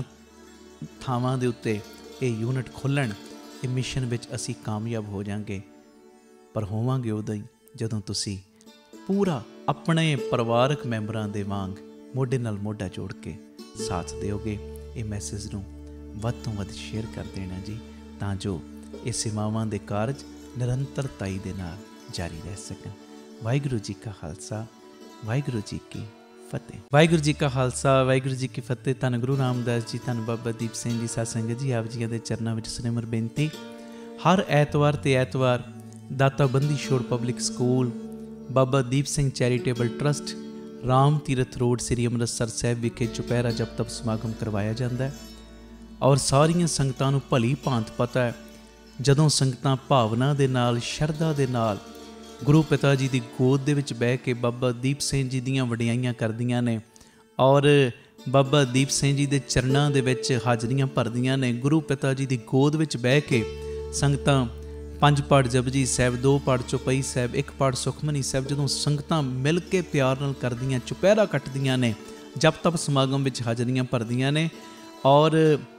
ਥਾਵਾਂ ਦੇ ਉੱਤੇ ਇਹ ਯੂਨਿਟ ਖੋਲ੍ਹਣ, ਇਹ ਮਿਸ਼ਨ ਵਿੱਚ ਅਸੀਂ ਕਾਮਯਾਬ ਹੋ ਜਾਵਾਂਗੇ। ਪਰ ਹੋਵਾਂਗੇ ਉਦੋਂ ਹੀ ਜਦੋਂ ਤੁਸੀਂ ਪੂਰਾ ਆਪਣੇ ਪਰਿਵਾਰਕ ਮੈਂਬਰਾਂ ਦੇ ਵਾਂਗ ਮੋਢੇ ਨਾਲ ਮੋਢਾ ਜੋੜ ਕੇ ਸਾਥ ਦਿਓਗੇ। ਇਹ ਮੈਸੇਜ ਨੂੰ ਵੱਧ ਤੋਂ ਵੱਧ ਸ਼ੇਅਰ ਕਰ ਦੇਣਾ ਜੀ, ਤਾਂ ਜੋ ਇਹ ਸੇਵਾਵਾਂ ਦੇ ਕਾਰਜ ਨਿਰੰਤਰਤਾਈ ਦੇ ਨਾਲ ਜਾਰੀ ਰਹਿ ਸਕਣ। ਵਾਹਿਗੁਰੂ ਜੀ ਕਾ ਖਾਲਸਾ, ਵਾਹਿਗੁਰੂ ਜੀ ਕੀ ਫਤਿਹ। ਵਾਹਿਗੁਰੂ ਜੀ ਕਾ ਖਾਲਸਾ, ਵਾਹਿਗੁਰੂ ਜੀ ਕੀ ਫਤਿਹ। ਧੰਨ ਗੁਰੂ ਰਾਮਦਾਸ ਜੀ, ਧੰਨ ਬਾਬਾ ਦੀਪ ਸਿੰਘ ਜੀ ਸਾਧ ਸੰਗਤ ਜੀ, ਆਪ ਜੀਆਂ ਦੇ ਚਰਨਾਂ ਵਿੱਚ ਸਿਮਰ ਬੇਨਤੀ। ਹਰ ਐਤਵਾਰ ਤੇ ਐਤਵਾਰ Data Bandi Chhor public school, Baba Deep Singh charitable trust, Ram Tirath road, ਸ੍ਰੀ ਅੰਮ੍ਰਿਤਸਰ ਸਾਹਿਬ ਵਿਖੇ ਚੁਪਹਿਰਾ ਜਪ ਤਪ ਸਮਾਗਮ ਕਰਵਾਇਆ ਜਾਂਦਾ ਹੈ। ਔਰ ਸਾਰੀਆਂ ਸੰਗਤਾਂ ਨੂੰ ਭਲੀ ਭਾਂਤ ਪਤਾ ਹੈ, ਜਦੋਂ ਸੰਗਤਾਂ ਭਾਵਨਾ ਦੇ ਨਾਲ, ਸ਼ਰਧਾ ਦੇ ਨਾਲ ਗੁਰੂ ਪਿਤਾ ਜੀ ਦੀ ਗੋਦ ਦੇ ਵਿੱਚ ਬਹਿ ਕੇ ਬਾਬਾ ਦੀਪ ਸਿੰਘ ਜੀ ਦੀਆਂ ਵਡਿਆਈਆਂ ਕਰਦੀਆਂ ਨੇ ਔਰ ਬਾਬਾ ਦੀਪ ਸਿੰਘ ਜੀ ਦੇ ਚਰਨਾਂ ਦੇ ਵਿੱਚ ਹਾਜ਼ਰੀਆਂ ਭਰਦੀਆਂ ਨੇ, ਗੁਰੂ ਪਿਤਾ ਜੀ ਦੀ ਗੋਦ ਵਿੱਚ ਬਹਿ ਕੇ ਸੰਗਤਾਂ ਪੰਜ ਪਾਠ ਜਪਜੀ ਸਾਹਿਬ, ਦੋ ਪਾਠ ਚੌਪਈ ਸਾਹਿਬ, ਇੱਕ ਪਾਠ ਸੁਖਮਨੀ ਸਾਹਿਬ, ਜਦੋਂ ਸੰਗਤਾਂ ਮਿਲ ਕੇ ਪਿਆਰ ਨਾਲ ਕਰਦੀਆਂ, ਚੁਪਹਿਰਾ ਕੱਟਦੀਆਂ ਨੇ, ਜਪ ਤਪ ਸਮਾਗਮ ਵਿੱਚ ਹਾਜ਼ਰੀਆਂ ਭਰਦੀਆਂ ਨੇ। ਔਰ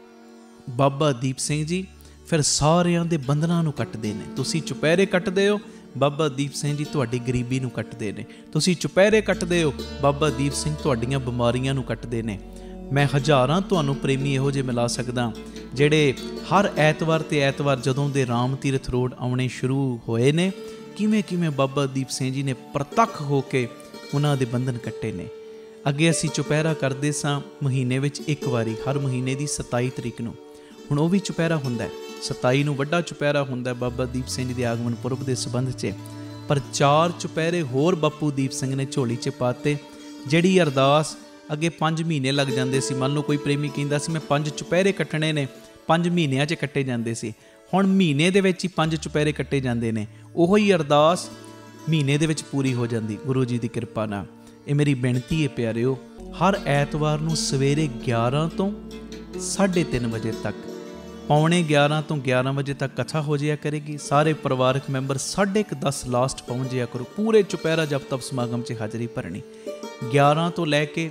ਬਾਬਾ ਦੀਪ ਸਿੰਘ ਜੀ ਫਿਰ ਸਾਰਿਆਂ ਦੇ ਬੰਧਨਾਂ ਨੂੰ ਕੱਟਦੇ ਨੇ। ਤੁਸੀਂ ਚੁਪਹਿਰੇ ਕੱਟਦੇ ਹੋ, ਬਾਬਾ ਦੀਪ ਸਿੰਘ ਜੀ ਤੁਹਾਡੀ ਗਰੀਬੀ ਨੂੰ ਕੱਟਦੇ ਨੇ। ਤੁਸੀਂ ਚੁਪਹਿਰੇ ਕੱਟਦੇ ਹੋ, ਬਾਬਾ ਦੀਪ ਸਿੰਘ ਤੁਹਾਡੀਆਂ ਬਿਮਾਰੀਆਂ ਨੂੰ ਕੱਟਦੇ ਨੇ। ਮੈਂ ਹਜ਼ਾਰਾਂ ਤੁਹਾਨੂੰ ਪ੍ਰੇਮੀ ਇਹੋ ਜਿਹੇ ਮਿਲਾ ਸਕਦਾ ਜਿਹੜੇ ਹਰ ਐਤਵਾਰ ਤੇ ਐਤਵਾਰ ਜਦੋਂ ਦੇ ਰਾਮ ਤੀਰਥ ਰੋਡ ਆਉਣੇ ਸ਼ੁਰੂ ਹੋਏ ਨੇ, ਕਿਵੇਂ ਕਿਵੇਂ ਬਾਬਾ ਦੀਪ ਸਿੰਘ ਜੀ ਨੇ ਪ੍ਰਤੱਖ ਹੋ ਕੇ ਉਹਨਾਂ ਦੇ ਬੰਧਨ ਕੱਟੇ ਨੇ। ਅੱਗੇ ਅਸੀਂ ਚੁਪਹਿਰਾ ਕਰਦੇ ਸਾਂ ਮਹੀਨੇ ਵਿੱਚ ਇੱਕ ਵਾਰੀ, ਹਰ ਮਹੀਨੇ ਦੀ ਸਤਾਈ ਤਰੀਕ ਨੂੰ। ਹੁਣ ਉਹ ਵੀ ਚੁਪਹਿਰਾ ਹੁੰਦਾ, ਸਤਾਈ ਨੂੰ ਵੱਡਾ ਚੁਪਹਿਰਾ ਹੁੰਦਾ ਬਾਬਾ ਦੀਪ ਸਿੰਘ ਜੀ ਦੇ ਆਗਮਨ ਪੁਰਬ ਦੇ ਸੰਬੰਧ 'ਚ। ਪਰ ਚਾਰ ਚੁਪਹਿਰੇ ਹੋਰ ਬਾਪੂ ਦੀਪ ਸਿੰਘ ਨੇ ਝੋਲੀ 'ਚ ਪਾਤੇ। ਜਿਹੜੀ ਅਰਦਾਸ ਅੱਗੇ ਪੰਜ ਮਹੀਨੇ ਲੱਗ ਜਾਂਦੇ ਸੀ, ਮੰਨ ਲਓ ਕੋਈ ਪ੍ਰੇਮੀ ਕਹਿੰਦਾ ਸੀ ਮੈਂ ਪੰਜ ਚੁਪਹਿਰੇ ਕੱਟਣੇ ਨੇ, ਪੰਜ ਮਹੀਨਿਆਂ 'ਚ ਕੱਟੇ ਜਾਂਦੇ ਸੀ। ਹੁਣ ਮਹੀਨੇ ਦੇ ਵਿੱਚ ਹੀ ਪੰਜ ਚੁਪਹਿਰੇ ਕੱਟੇ ਜਾਂਦੇ ਨੇ। ਉਹੋ ਹੀ ਅਰਦਾਸ ਮਹੀਨੇ ਦੇ ਵਿੱਚ ਪੂਰੀ ਹੋ ਜਾਂਦੀ ਗੁਰੂ ਜੀ ਦੀ ਕਿਰਪਾ ਨਾਲ। ਇਹ ਮੇਰੀ ਬੇਨਤੀ ਹੈ ਪਿਆਰਿਓ, ਹਰ ਐਤਵਾਰ ਨੂੰ ਸਵੇਰੇ ਗਿਆਰਾਂ ਤੋਂ ਸਾਢੇ ਤਿੰਨ ਵਜੇ ਤੱਕ, ਪੌਣੇ ਗਿਆਰਾਂ ਤੋਂ ਗਿਆਰਾਂ ਵਜੇ ਤੱਕ ਕਥਾ ਹੋ ਜਾਇਆ ਕਰੇਗੀ। ਸਾਰੇ ਪਰਿਵਾਰਕ ਮੈਂਬਰ ਸਾਢੇ ਕੁ ਦਸ ਲਾਸਟ ਪਹੁੰਚ ਜਾਇਆ ਕਰੋ। ਪੂਰੇ ਚੁਪਹਿਰਾ ਜਪ ਤਪ ਸਮਾਗਮ 'ਚ ਹਾਜ਼ਰੀ ਭਰਨੀ। ਗਿਆਰਾਂ ਤੋਂ ਲੈ ਕੇ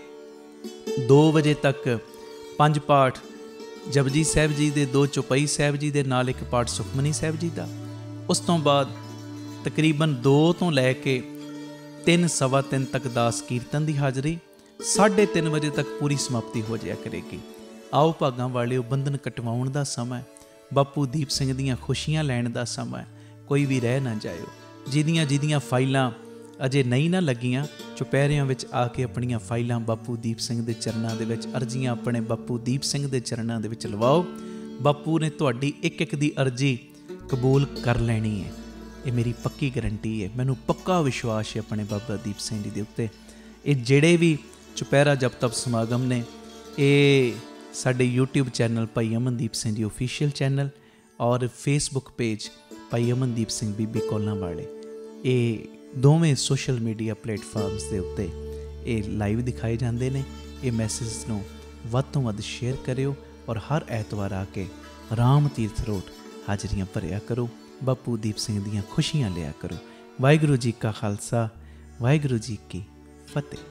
ਦੋ ਵਜੇ ਤੱਕ ਪੰਜ ਪਾਠ ਜਪਜੀ ਸਾਹਿਬ ਜੀ ਦੇ, ਦੋ ਚੌਪਈ ਸਾਹਿਬ ਜੀ ਦੇ ਨਾਲ ਇੱਕ ਪਾਠ ਸੁਖਮਨੀ ਸਾਹਿਬ ਜੀ ਦਾ। ਉਸ ਤੋਂ ਬਾਅਦ ਤਕਰੀਬਨ ਦੋ ਤੋਂ ਲੈ ਕੇ ਤਿੰਨ ਸਵਾ ਤਿੰਨ ਤੱਕ ਦਾਸ ਕੀਰਤਨ ਦੀ ਹਾਜ਼ਰੀ। ਸਾਢੇ ਤਿੰਨ ਵਜੇ ਤੱਕ ਪੂਰੀ ਸਮਾਪਤੀ ਹੋ ਜਾਇਆ ਕਰੇਗੀ। ਆਓ ਭਾਗਾਂ ਵਾਲਿਓ, ਬੰਧਨ ਕਟਵਾਉਣ ਦਾ ਸਮਾਂ, ਬਾਪੂ ਦੀਪ ਸਿੰਘ ਦੀਆਂ ਖੁਸ਼ੀਆਂ ਲੈਣ ਦਾ ਸਮਾਂ। ਕੋਈ ਵੀ ਰਹਿ ਨਾ ਜਾਇਓ। ਜਿਹਦੀਆਂ ਜਿਹਦੀਆਂ ਫਾਈਲਾਂ ਅਜੇ ਨਹੀਂ ਨਾ ਲੱਗੀਆਂ, ਚੁਪਹਿਰਿਆਂ ਵਿੱਚ ਆ ਕੇ ਆਪਣੀਆਂ ਫਾਈਲਾਂ ਬਾਪੂ ਦੀਪ ਸਿੰਘ ਦੇ ਚਰਨਾਂ ਦੇ ਵਿੱਚ, ਅਰਜ਼ੀਆਂ ਆਪਣੇ ਬਾਪੂ ਦੀਪ ਸਿੰਘ ਦੇ ਚਰਨਾਂ ਦੇ ਵਿੱਚ ਲਵਾਓ। ਬਾਪੂ ਨੇ ਤੁਹਾਡੀ ਇੱਕ ਇੱਕ ਦੀ ਅਰਜ਼ੀ ਕਬੂਲ ਕਰ ਲੈਣੀ ਹੈ। ਇਹ ਮੇਰੀ ਪੱਕੀ ਗਰੰਟੀ ਹੈ। ਮੈਨੂੰ ਪੱਕਾ ਵਿਸ਼ਵਾਸ ਹੈ ਆਪਣੇ ਬਾਬਾ ਦੀਪ ਸਿੰਘ ਜੀ ਦੇ ਉੱਤੇ। ਇਹ ਜਿਹੜੇ ਵੀ ਚੁਪਹਿਰਾ ਜਪ ਤਪ ਸਮਾਗਮ ਨੇ, ਇਹ ਸਾਡੇ YouTube ਚੈਨਲ ਭਾਈ ਅਮਨਦੀਪ ਸਿੰਘ ਜੀ ਓਫੀਸ਼ੀਅਲ ਚੈਨਲ ਔਰ ਫੇਸਬੁੱਕ ਪੇਜ ਭਾਈ ਅਮਨਦੀਪ ਸਿੰਘ ਬੀਬੀ ਕੋਲਾਂ ਵਾਲੇ, ਇਹ ਦੋਵੇਂ ਸੋਸ਼ਲ ਮੀਡੀਆ ਪਲੇਟਫਾਰਮਸ ਦੇ ਉੱਤੇ ਇਹ ਲਾਈਵ ਦਿਖਾਏ ਜਾਂਦੇ ਨੇ। ਇਹ ਮੈਸੇਜ ਨੂੰ ਵੱਧ ਤੋਂ ਵੱਧ ਸ਼ੇਅਰ ਕਰਿਓ ਔਰ ਹਰ ਐਤਵਾਰ ਆ ਕੇ ਰਾਮ ਤੀਰਥ ਰੋਡ ਹਾਜ਼ਰੀਆਂ ਭਰਿਆ ਕਰੋ। ਬਾਪੂ ਦੀਪ ਸਿੰਘ ਦੀਆਂ ਖੁਸ਼ੀਆਂ ਲਿਆ ਕਰੋ। ਵਾਹਿਗੁਰੂ ਜੀ ਕਾ ਖਾਲਸਾ, ਵਾਹਿਗੁਰੂ ਜੀ ਕੀ ਫਤਿਹ।